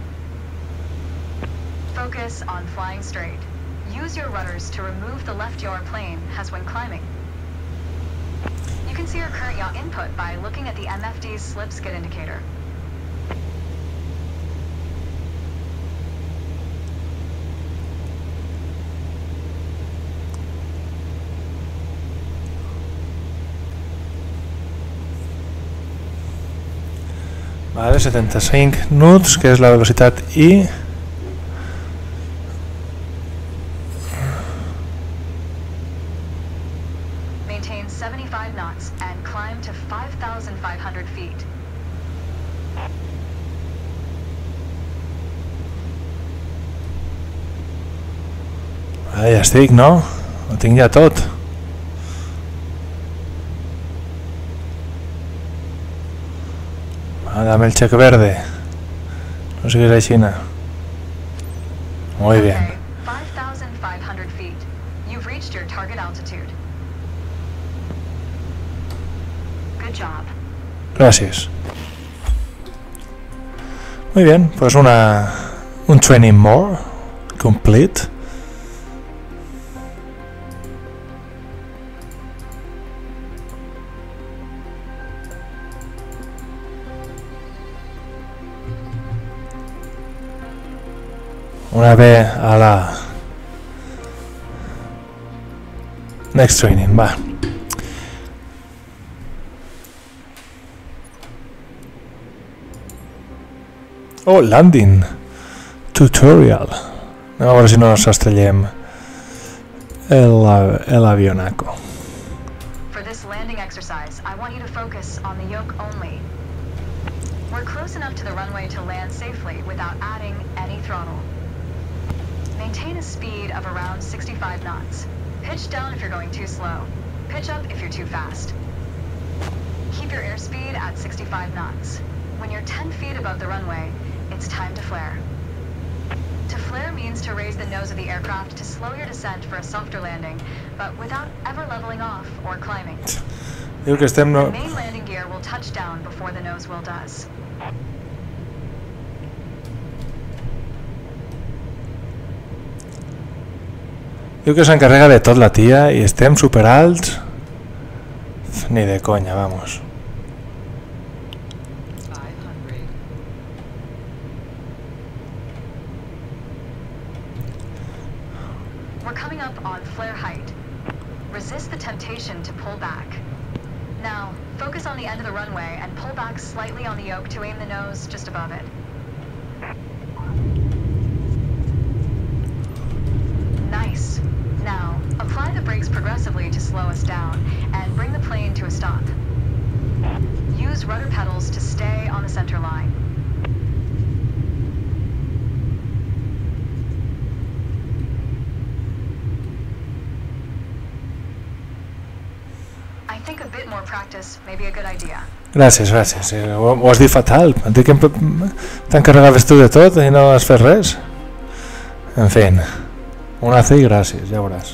Focus on flying straight. Use your rudders to remove the left yaw plane as when climbing. You can see your current yaw input by looking at the MFD's slip skid indicator. Vale, 75 knots, que és la velocitat I. Maintain 75 knots and climb to 5,500 feet. Ah, ja estic, no? Ho tinc ja tot. Dame el cheque verde. No sé qué es així. Muy bien. 5,500 feet. You've reached your target altitude. Good job. Gracias. Muy bien, pues un training more complete. Una vez a la next training, va. Oh, landing tutorial. Anem a veure si no ens estrellem l'avionaco. For this landing exercise, I want you to focus on the yoke only. We're close enough to the runway to land safely without adding any throttle. Maintain a speed of around 65 knots. Pitch down if you're going too slow. Pitch up if you're too fast. Keep your airspeed at 65 knots. When you're 10 feet above the runway, it's time to flare. To flare means to raise the nose of the aircraft to slow your descent for a softer landing, but without ever leveling off or climbing. Diu que estem The main landing gear will touch down before the nose wheel does. Diu que s'encarrega de tot la tia i estem super alts. Ni de conya, vamos. We're coming up on flare height. Resist the temptation to pull back. Now, focus on the end of the runway and pull back slightly on the yoke to aim the nose just above it. Nice. Now, apply the brakes progressively to slow us down and bring the plane to a stop. Use rudder pedals to stay on the center line. I think a bit more practice may be a good idea. Gràcies, gràcies. Ho has dit fatal. Em dic que t'encarregaves tu de tot i no has fet res. En fi, un ace i gràcies, ja veuràs.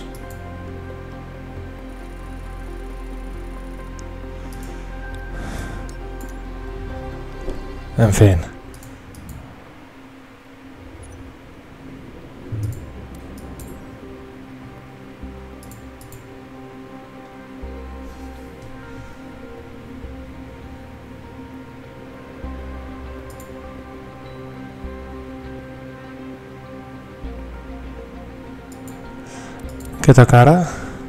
En fi. Què toca ara?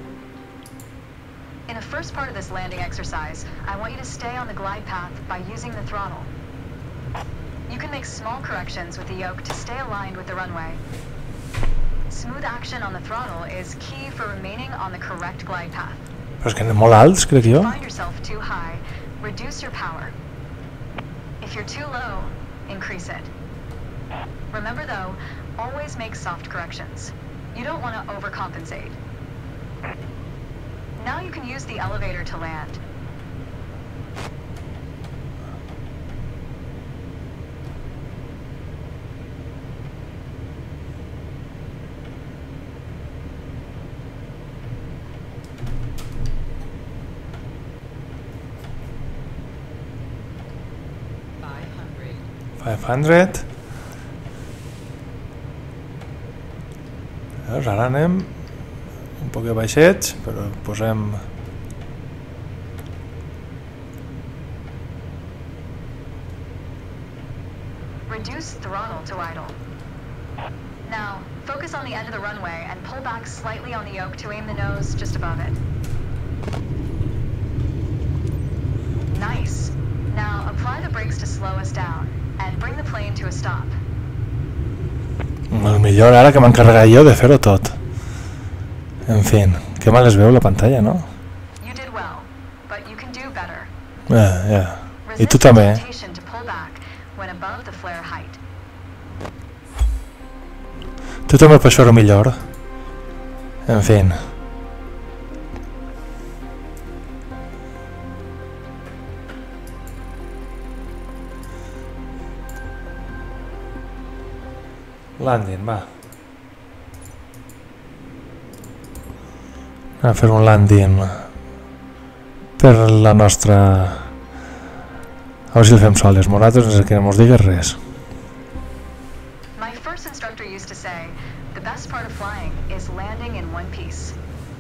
In the first part of this landing exercise, I want you to stay on the glide path by using the throttle. You can make small corrections with the yoke to stay aligned with the runway. Smooth action on the throttle is key for remaining on the correct glide path. Però és que anem molt alts, crec jo. If you find yourself too high, reduce your power. If you're too low, increase it. Remember though, always make soft corrections. You don't want to overcompensate. Now you can use the elevator to land. $500. Ara anem un poc baixets, però posem reduce throttle to idle. Now, focus on the end of the runway and pull back slightly on the yoke to aim the nose just above it. Nice. Now, apply the brakes to slow us down and bring the plane to a stop. El millor ara que m'he encarregat jo de fer-ho tot. En fi, que mal es veu la pantalla, no? You did well, but you can do better. Ja. I tu també, eh? Resist the temptation to pull back when above the flare height. Tu també pots fer-ho millor. En fi. Landing, va. A fer un landing per la nostra... A veure si el fem soles, Moratos, sense que no ens digues res. My first instructor used to say, the best part of flying is landing in one piece.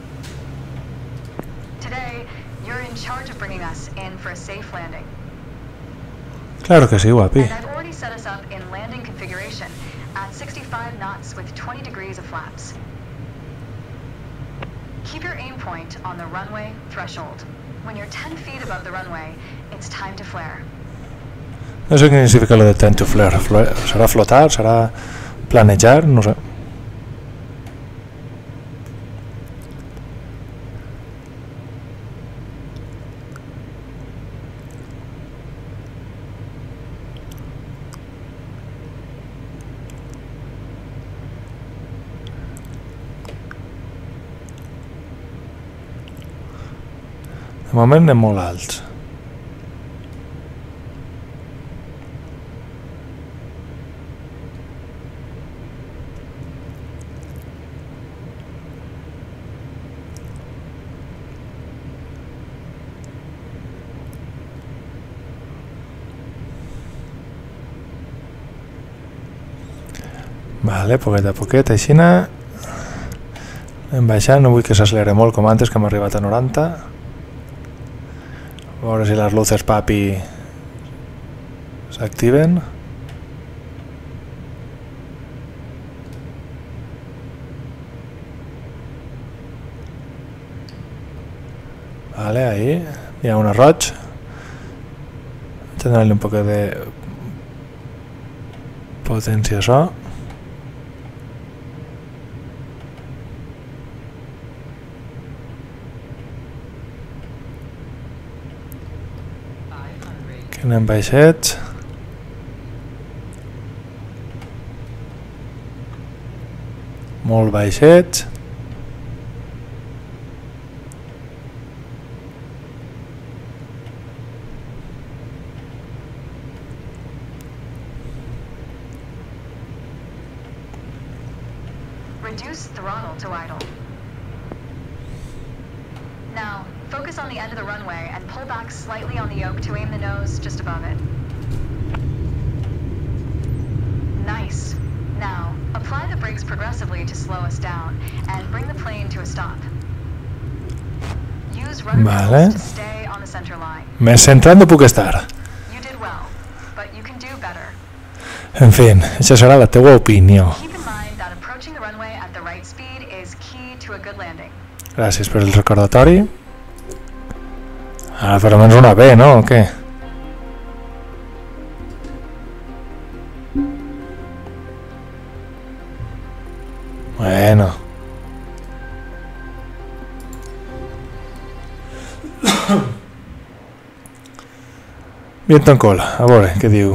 Today, you're in charge of bringing us in for a safe landing. Claro que sí, guapi. And I've already set us up in landing configuration at 65 knots with 20 degrees of flaps. Keep your aim point on the runway threshold. When you're 10 feet above the runway, it's time to flare. No sé què significa lo de time to flare. Serà flotar? Serà planejar? No sé. De moment anem molt alts. Vale, poquet a poquet, així anem baixant, no vull que s'accelere molt com antes, que hem arribat a 90. A veure si les luces papi s'activen. Vale, ahí hi ha una roig. Tindrà-li un poc de potència a això. Que anem baixets. Molt baixets. Reduce throttle to idle. Now, focus on the end of the runway and pull back slightly on the yoke to aim the nose just above it. Nice. Now, apply the brakes progressively to slow us down and bring the plane to a stop. Use rudder pedals to stay on the center line. Més centrat no puc estar. You did well, but you can do better. En fi, això serà la teua opinió. Keep in mind that approaching the runway at the right speed is key to a good landing. Gràcies per el recordatori. Ara per almenys una B, no? O què? Bueno. Viento en cola, a veure què diu.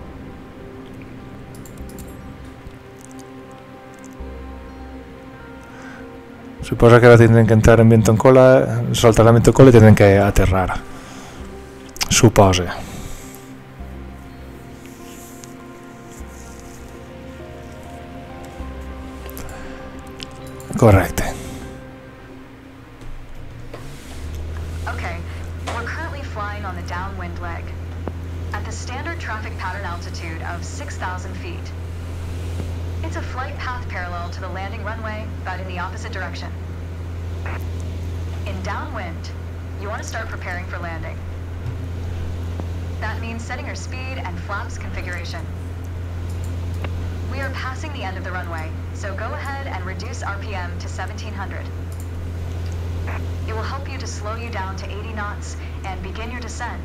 Suposa que ahora tendrán que entrar en viento en cola, soltar la viento en cola y tendrán que aterrar. Supose. Correcte. Okay, we're currently flying on the downwind leg at the standard traffic pattern altitude of 6,000 feet. It's a flight path parallel to the landing runway, but in the opposite direction. In downwind, you want to start preparing for landing. That means setting your speed and flaps configuration. We are passing the end of the runway, so go ahead and reduce RPM to 1700. It will help you to slow you down to 80 knots and begin your descent.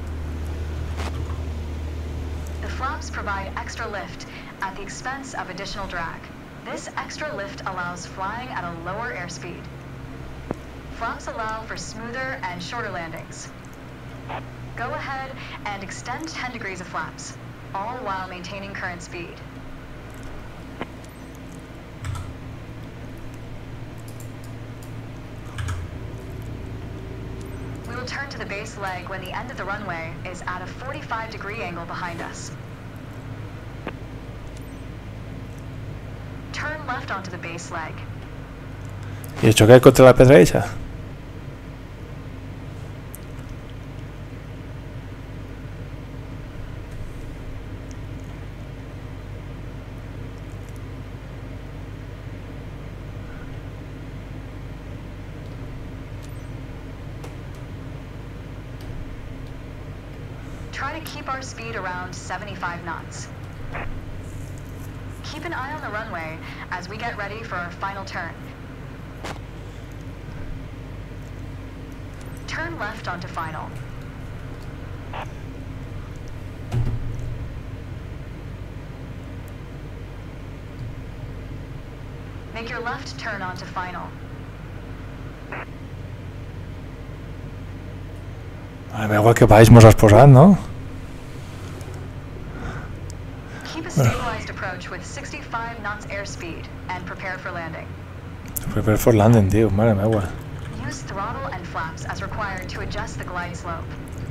The flaps provide extra lift at the expense of additional drag. This extra lift allows flying at a lower airspeed. Flaps allow for smoother and shorter landings. Go ahead and extend 10 degrees of flaps, all while maintaining current speed. We will turn to the base leg when the end of the runway is at a 45-degree angle behind us. Turn left onto the base leg. ¿Y chocar contra la pedra esa? Try to keep our speed around 75 knots. Keep an eye on the runway as we get ready for our final turn. Turn left onto final. Make your left turn onto final. A veure que baix mos has posat, no? Keep a stabilized approach with 65 knots airspeed and prepare for landing. Prepare for landing, tio, mare meua. Use throttle and flaps as required to adjust the glide slope.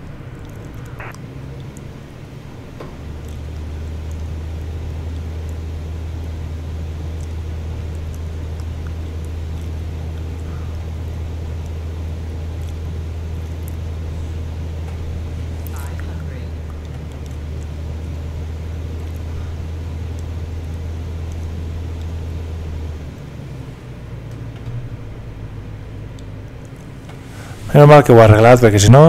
Menos mal que ho he arreglat, perquè si no...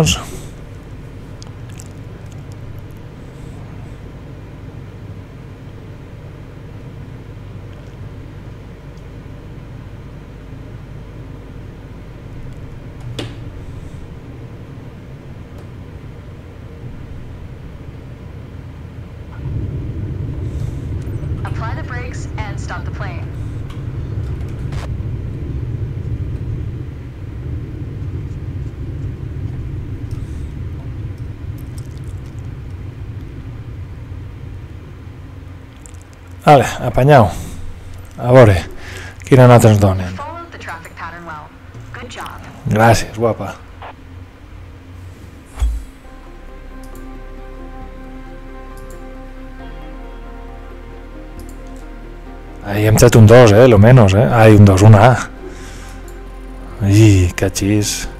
Apply the brakes and stop the plane. Vale, apanyau. A veure, quina nota ens donen. Followed the traffic pattern well. Good job. Gràcies, guapa. Ahí hem tret un 2, lo menos, Ai, un 2, una A. Ai, cachís.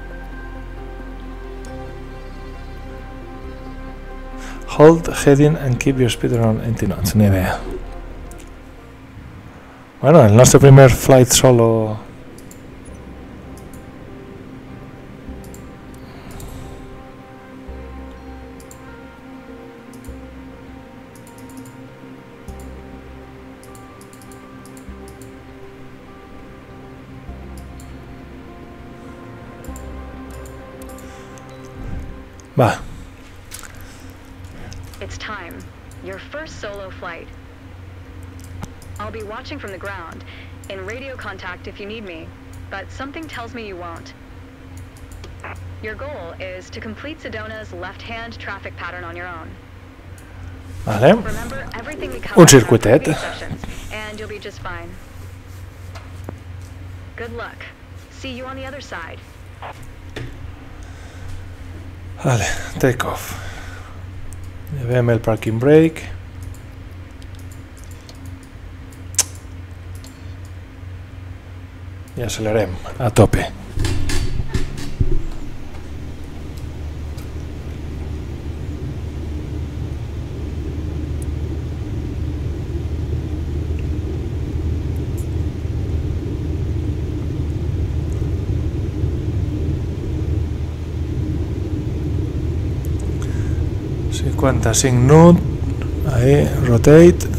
Hold heading and keep your speed around 80 knots, ni idea. Bueno, el nostre primer flight solo... Va. It's time. Your first solo flight. I'll be watching from the ground, in radio contact if you need me, but something tells me you won't. Your goal is to complete Sedona's left-hand traffic pattern on your own. Vale. Remember everything we Un covered in our circuitet. previous sessions, and you'll be just fine. Good luck. See you on the other side. Vale, take off. Llevem el parking brake. I accelerem a tope. $55 nut, ahí, rotate.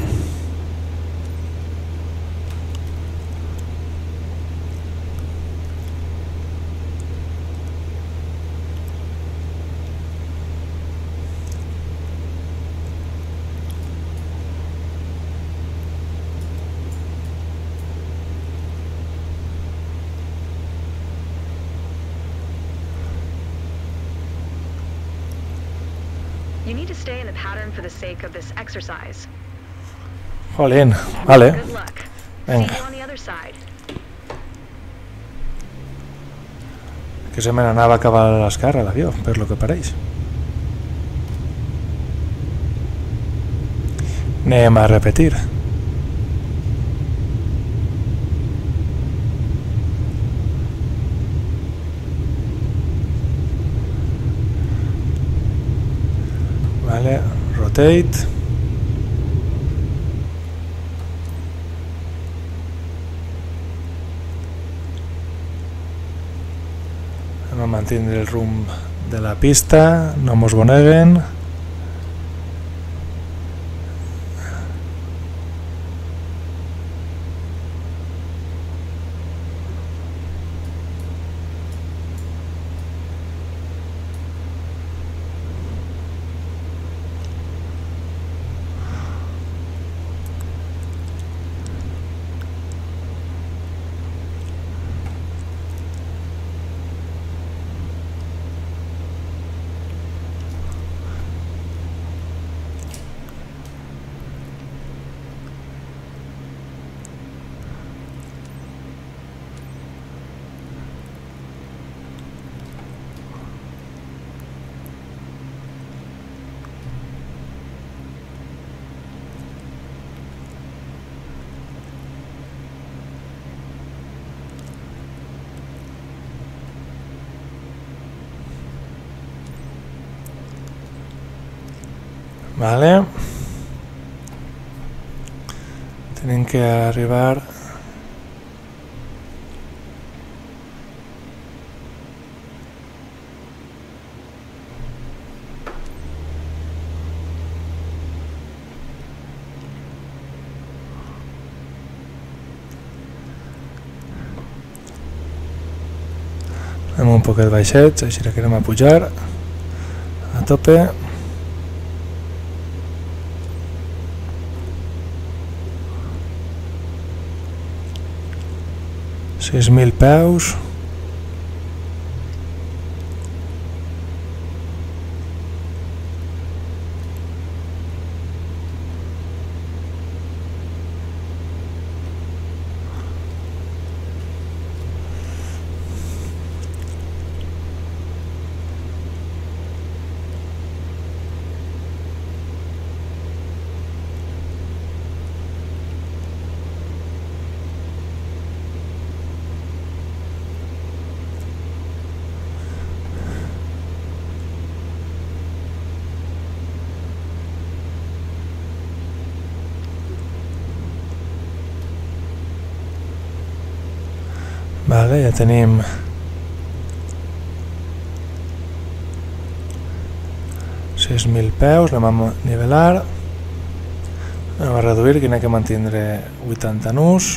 You need to stay in the pattern for the sake of this exercise. Jolín, vale. Good luck. Venga. See you on the other side. Que se me n'anava a acabar l'esquerra l'avió, per lo que pareix. Anem a repetir. Vale, rotate. Hem de mantindre el rumb de la pista, no mos boneguen. Vale. Tenim que arribar amb un poquet baixets, així que anem a pujar a tope. $6.000 peus. Vale, ja tenim $6.000 peus, anem a nivelar, anem a reduir, que n'hi ha que mantindre 80 nus.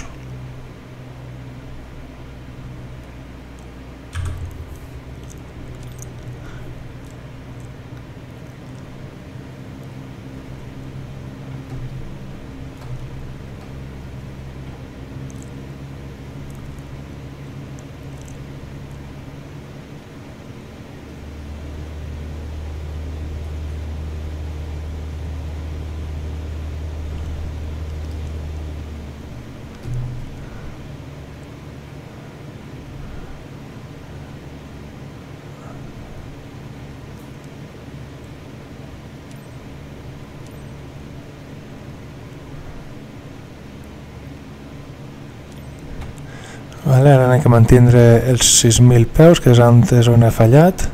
que mantindre els 6.000 peus, que és antes on he fallat,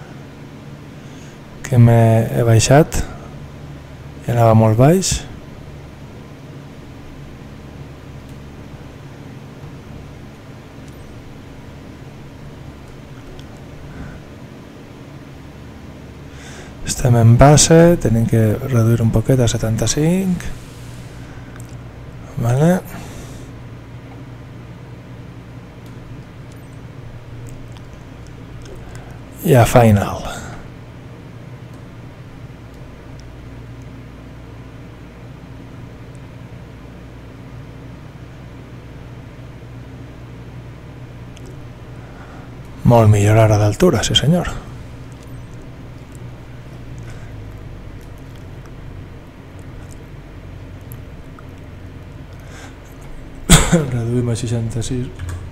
que m'he baixat i anava molt baix. Estem en base, tenim que reduir un poquet a 75. Vale. I a final. Molt millor ara d'altura, sí senyor. Reduïm a 66.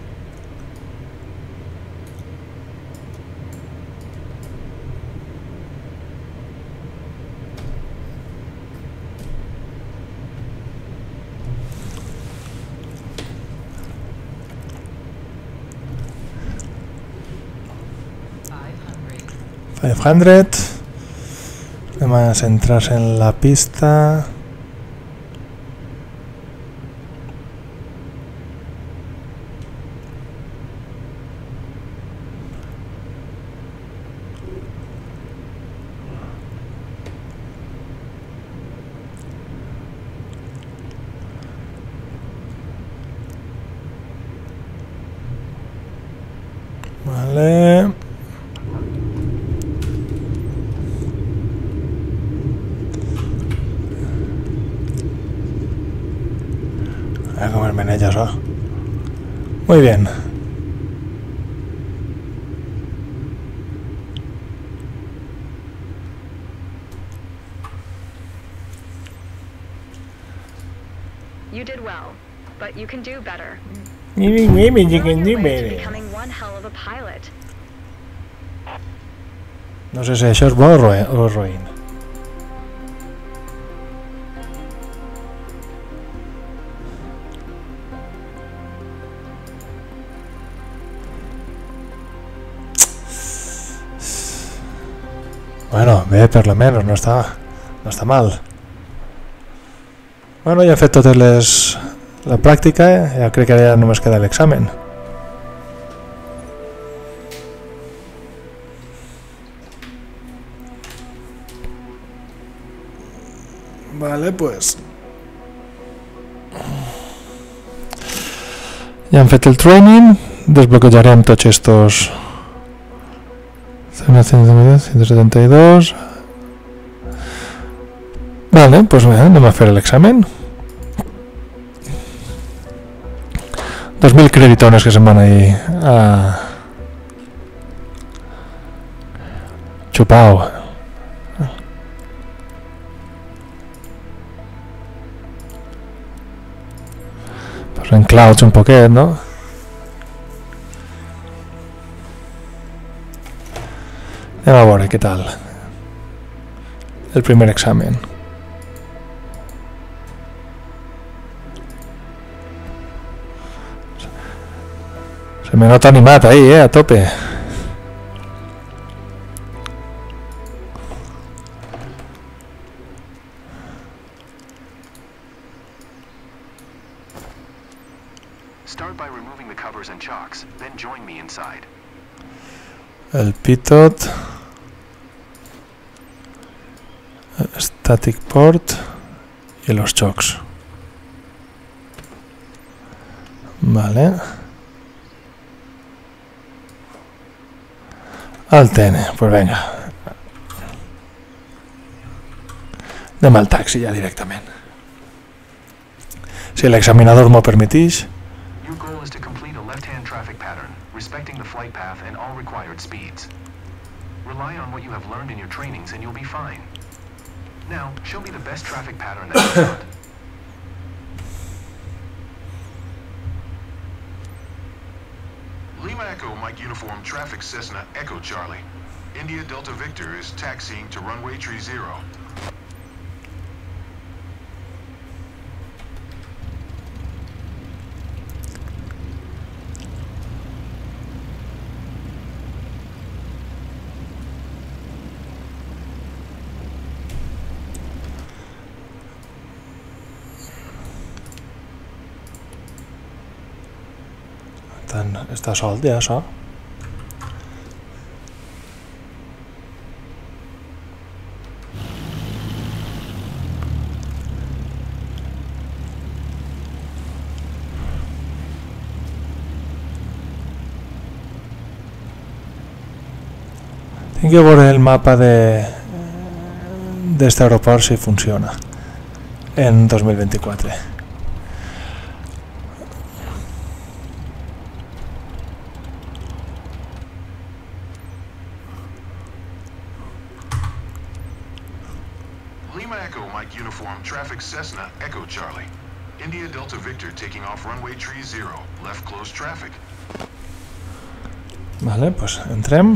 Anem a centrar-se en la pista. Vale. A ver cómo el menella eso. Muy bien. You did well, but you can do better. Becoming one hell of a pilot. No sé si això és bo o ruïn. Bueno, bé, per lo menos, no està mal. Bueno, ja he fet totes la pràctica, ja crec que ja només queda l'examen. Vale, pues... Ja hem fet el training, desbloquejarem tots estos... 172. Vale, pues bé, anem a fer l'examen. 2.000 creditones que se'n van ahí a... Chupao. Pues en clouds un poquet, no? Anem a veure què tal el primer examen. Se me nota animat ahí, a tope. Start by removing the covers and chocks, then join me inside. El pitot, static port y los chocks. Vale. Al TN, pues venga. Anem al taxi ja directament. Si l'examinador m'ho permetís. Your goal is to complete a left-hand traffic pattern, respecting the flight path and all required speeds. Rely on what you have learned in your trainings and you'll be fine. Now, show me the best traffic pattern that you've got. Lima Echo, Mike Uniform, Traffic Cessna, Echo Charlie. India Delta Victor is taxiing to runway 30. està solt ja, això. Tinc que veure el mapa d'este aeroport si funciona en 2024. Lima Echo, Mike Uniform, traffic Cessna, Echo Charlie. India Delta Victor taking off runway 30, left close traffic. Vale, pues entrem.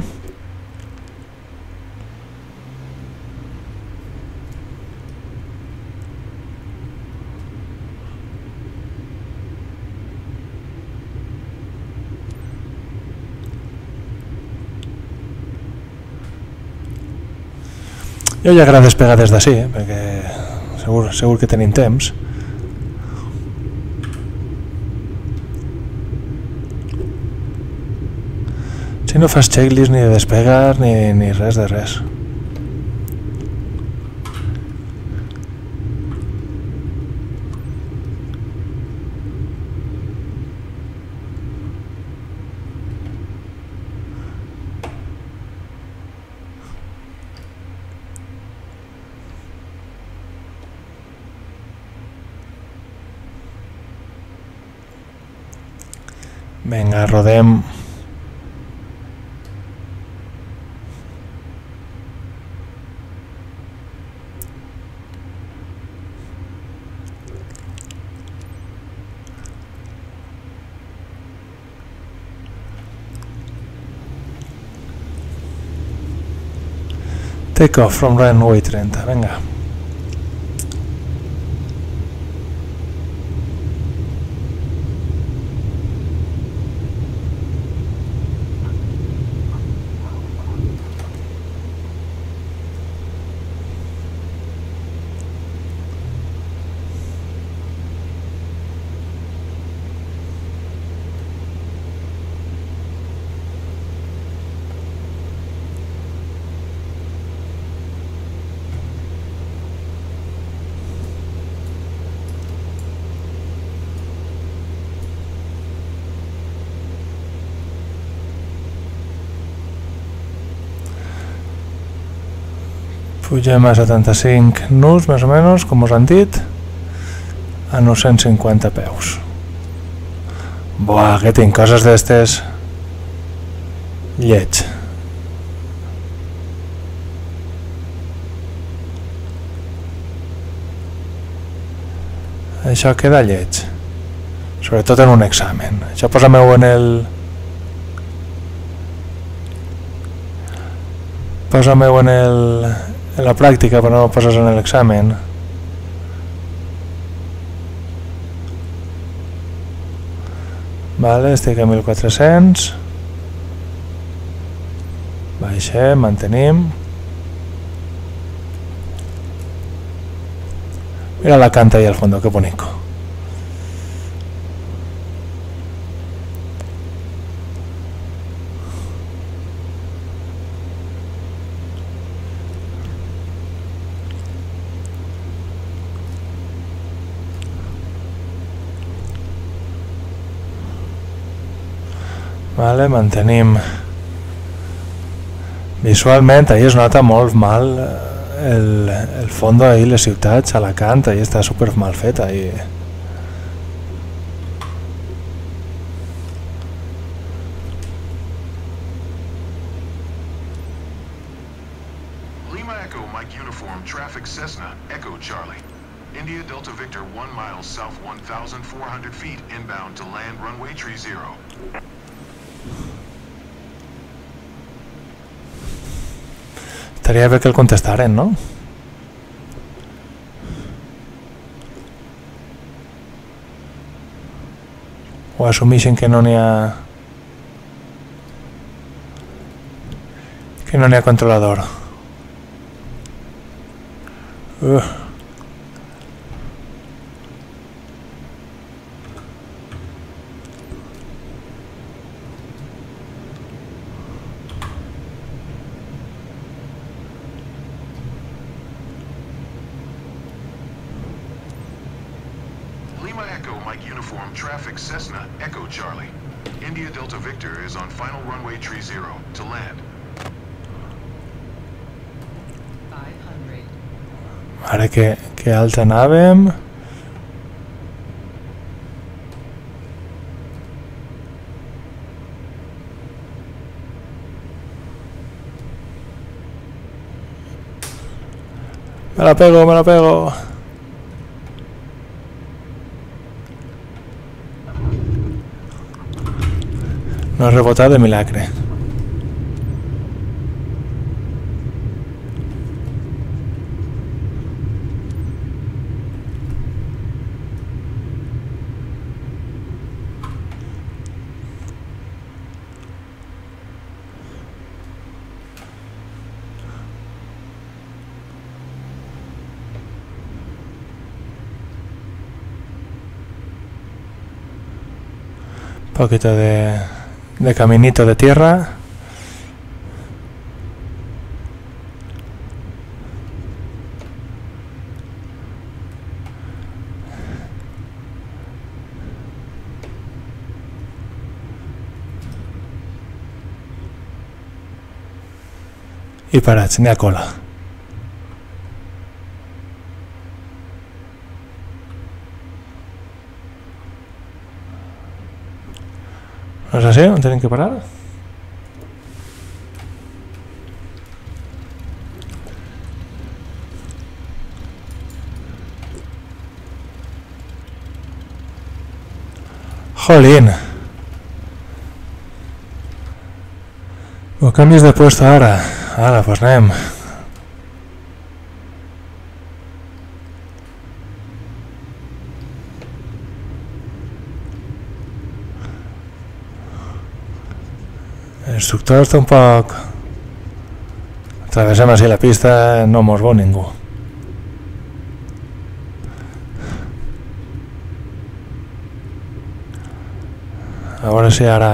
Jo ja agrada despegar des d'ací, perquè segur que tenim temps. Si no fas checklist ni de despegar ni res de res. Vinga, rodem. Take off from runway 30, venga. Pugem a 75 nus, més o menys, com us han dit, a 950 peus. Buah, que tinc coses d'estes lleig. Això queda lleig, sobretot en un examen. Això posa-m'ho en el... Posa-m'ho en la pràctica, però no ho poses en l'examen. Vale, estic a 1400. Baixem, mantenim. Mira la canta ahí al fondo, qué bonito. Vale, mantenim. Visualment ahí es nota molt mal el fondo ahí, les ciutats, Alacant, ahí està super mal fet ahí. Lima Echo, Mike Uniform, traffic Cessna, Echo Charlie. India Delta Victor 1 mile south 1,400 feet inbound to land runway 30. Estaria bé que el contestaren, no? O assumeixen que no n'hi ha... que no n'hi ha controlador. Mike Uniform Traffic Cessna Echo Charlie. India Delta Victor is on final runway 30 to land. 500. Ara que alta anàvem. Me la pego, me la pego. No he rebotat de milagre. Poquito de caminito de tierra. I parats, n'hi ha cola. No és així? On tenim que parar? Jolín. Me canvies de puesto ara. Ara, pues anem. El instructor està un poc... Travessem així la pista, no mos veu ningú. A veure si ara...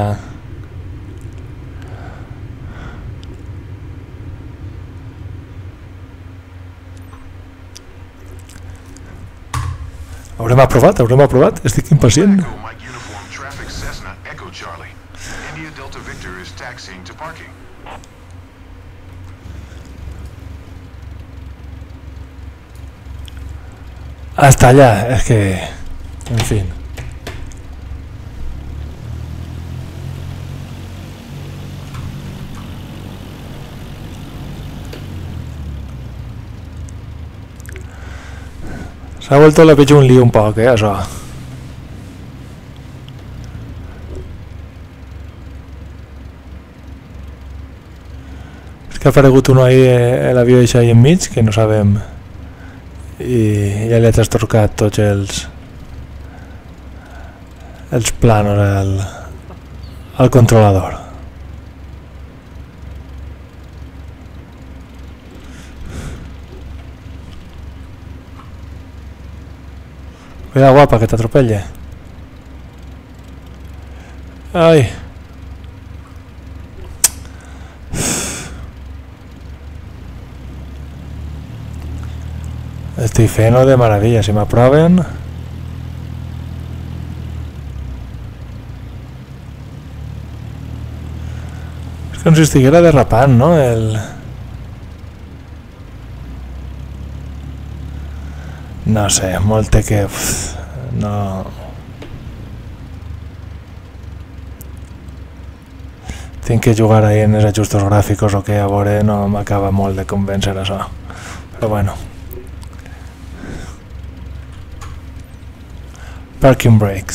Haurem aprovat, estic impacient. Echo Mike Uniform Traffic Cessna Echo Charlie. India Delta Victor is taxiing to parking. Hasta allá, es que... En fin. Se ha vuelto la pecho un lío un poc, això. És que ha aparegut uno ahí, l'avió això ahí enmig, que no sabem... I ja li ha trastorcat tots els planos al controlador. Cuidado, guapa, que t'atropelle. Ai. Estoy feno de maravilla, si me aprueben. És que com si estiguera derrapant, no? No sé, molt que... No... Tinc que jugar ahí en els ajustos gràficos o què, a veure, no m'acaba molt de convèncer això. Però bueno. Parking brakes.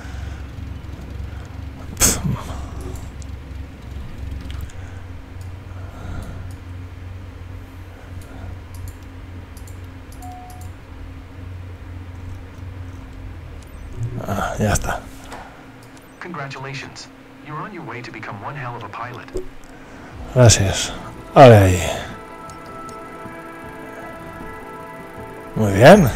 Ah, ya está. Congratulations. You're on your way to become one hell of a pilot. Gracias. Vale ahí. Muy bien.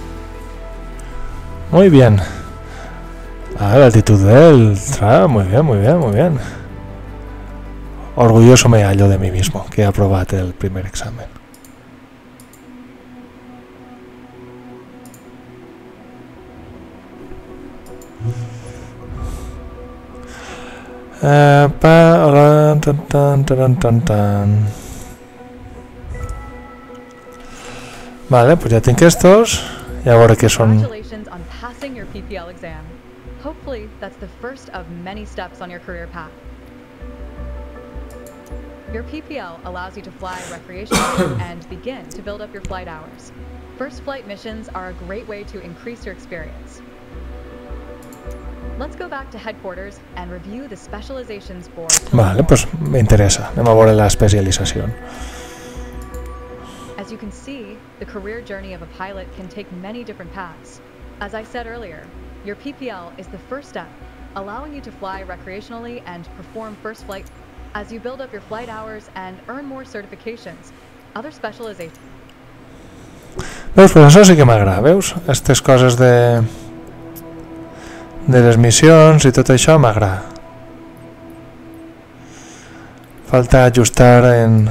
Muy bien. Ah, la actitud de él. Muy bien, muy bien, muy bien. Orgulloso me hallo de mí mismo, que he aprobado el primer examen. Vale, pues ya tinc estos. Y ahora que son... Congratulations on passing your PPL exam. Hopefully, that's the first of many steps on your career path. Your PPL allows you to fly recreationally and begin to build up your flight hours. First flight missions are a great way to increase your experience. Let's go back to headquarters and review the specializations board. Vale, pues me interesa. Anem a veure la especialització. As you can see, the career journey of a pilot can take many different paths. As I said earlier, your PPL is the first step, allowing you to fly recreationally and perform first flight. As you build up your flight hours and earn more certifications, other specializations. Veus, pues això sí que m'agrada, veus? Aquestes coses de les missions i tot això m'agrada. Falta ajustar en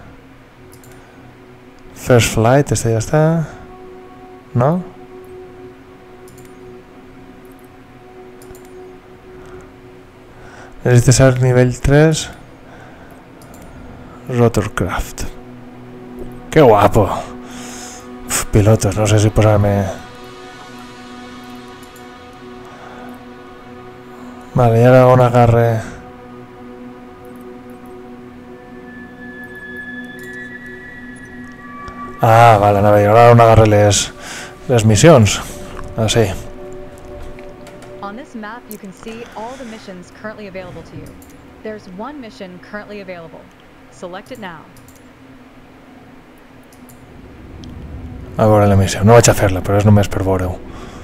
First Flight, este ja està, no? Necessita ser nivell 3 Rotorcraft. ¡Qué guapo! Uf, pilotos, no sé si posarme... Vale, y ahora un agarre... Ah, vale, anava a dir, ara un agarre les missions. Ah, sí. On this map, you can see all the missions currently available to you. There's one mission currently available. Select it now. A veure la missió. No vaig a fer-la, però és només per veure-ho.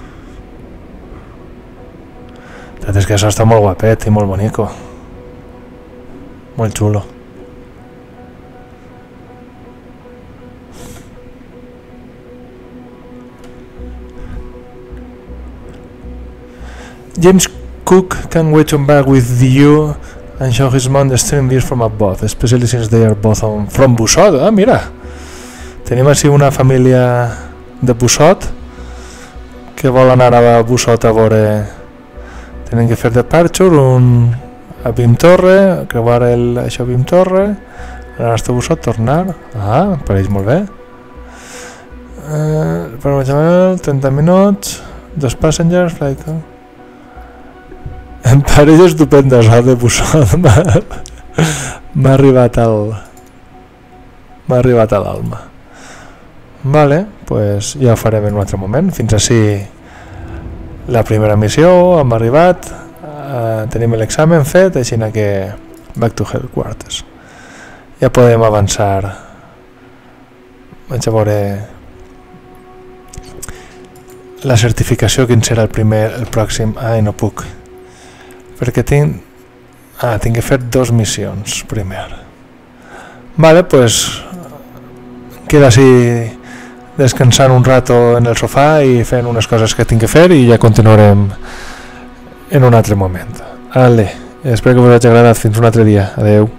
És que això està molt guapet i molt bonico. Molt xulo. James Cook can wait on back with you and show his mom the stream views from above, especially since they are both from Busot. Ah, mira! Tenim així una família de Busot que vol anar a Busot a veure... Tenen que fer departure, un a Bim Torre, creuar això a Bim Torre, anar a Busot, tornar. Ah, pareix molt bé. Per menjar 30 minuts, 2 passengers, flight... Em pareix estupenda això de Busot. M'ha arribat a l'alma. Vale, pues ja ho farem en un altre moment. Fins ací la primera missió, hem arribat, tenim l'examen fet, així que back to headquarters. Ja podem avançar. Vaig a veure la certificació, quin serà el pròxim. Ai, no puc. Perquè tinc que fer 2 missions primer. Vale, pues queda així descansant un rato en el sofà i fent unes coses que tinc que fer i ja continuarem en un altre moment. Vale, espero que us hagi agradat. Fins un altre dia. Adeu.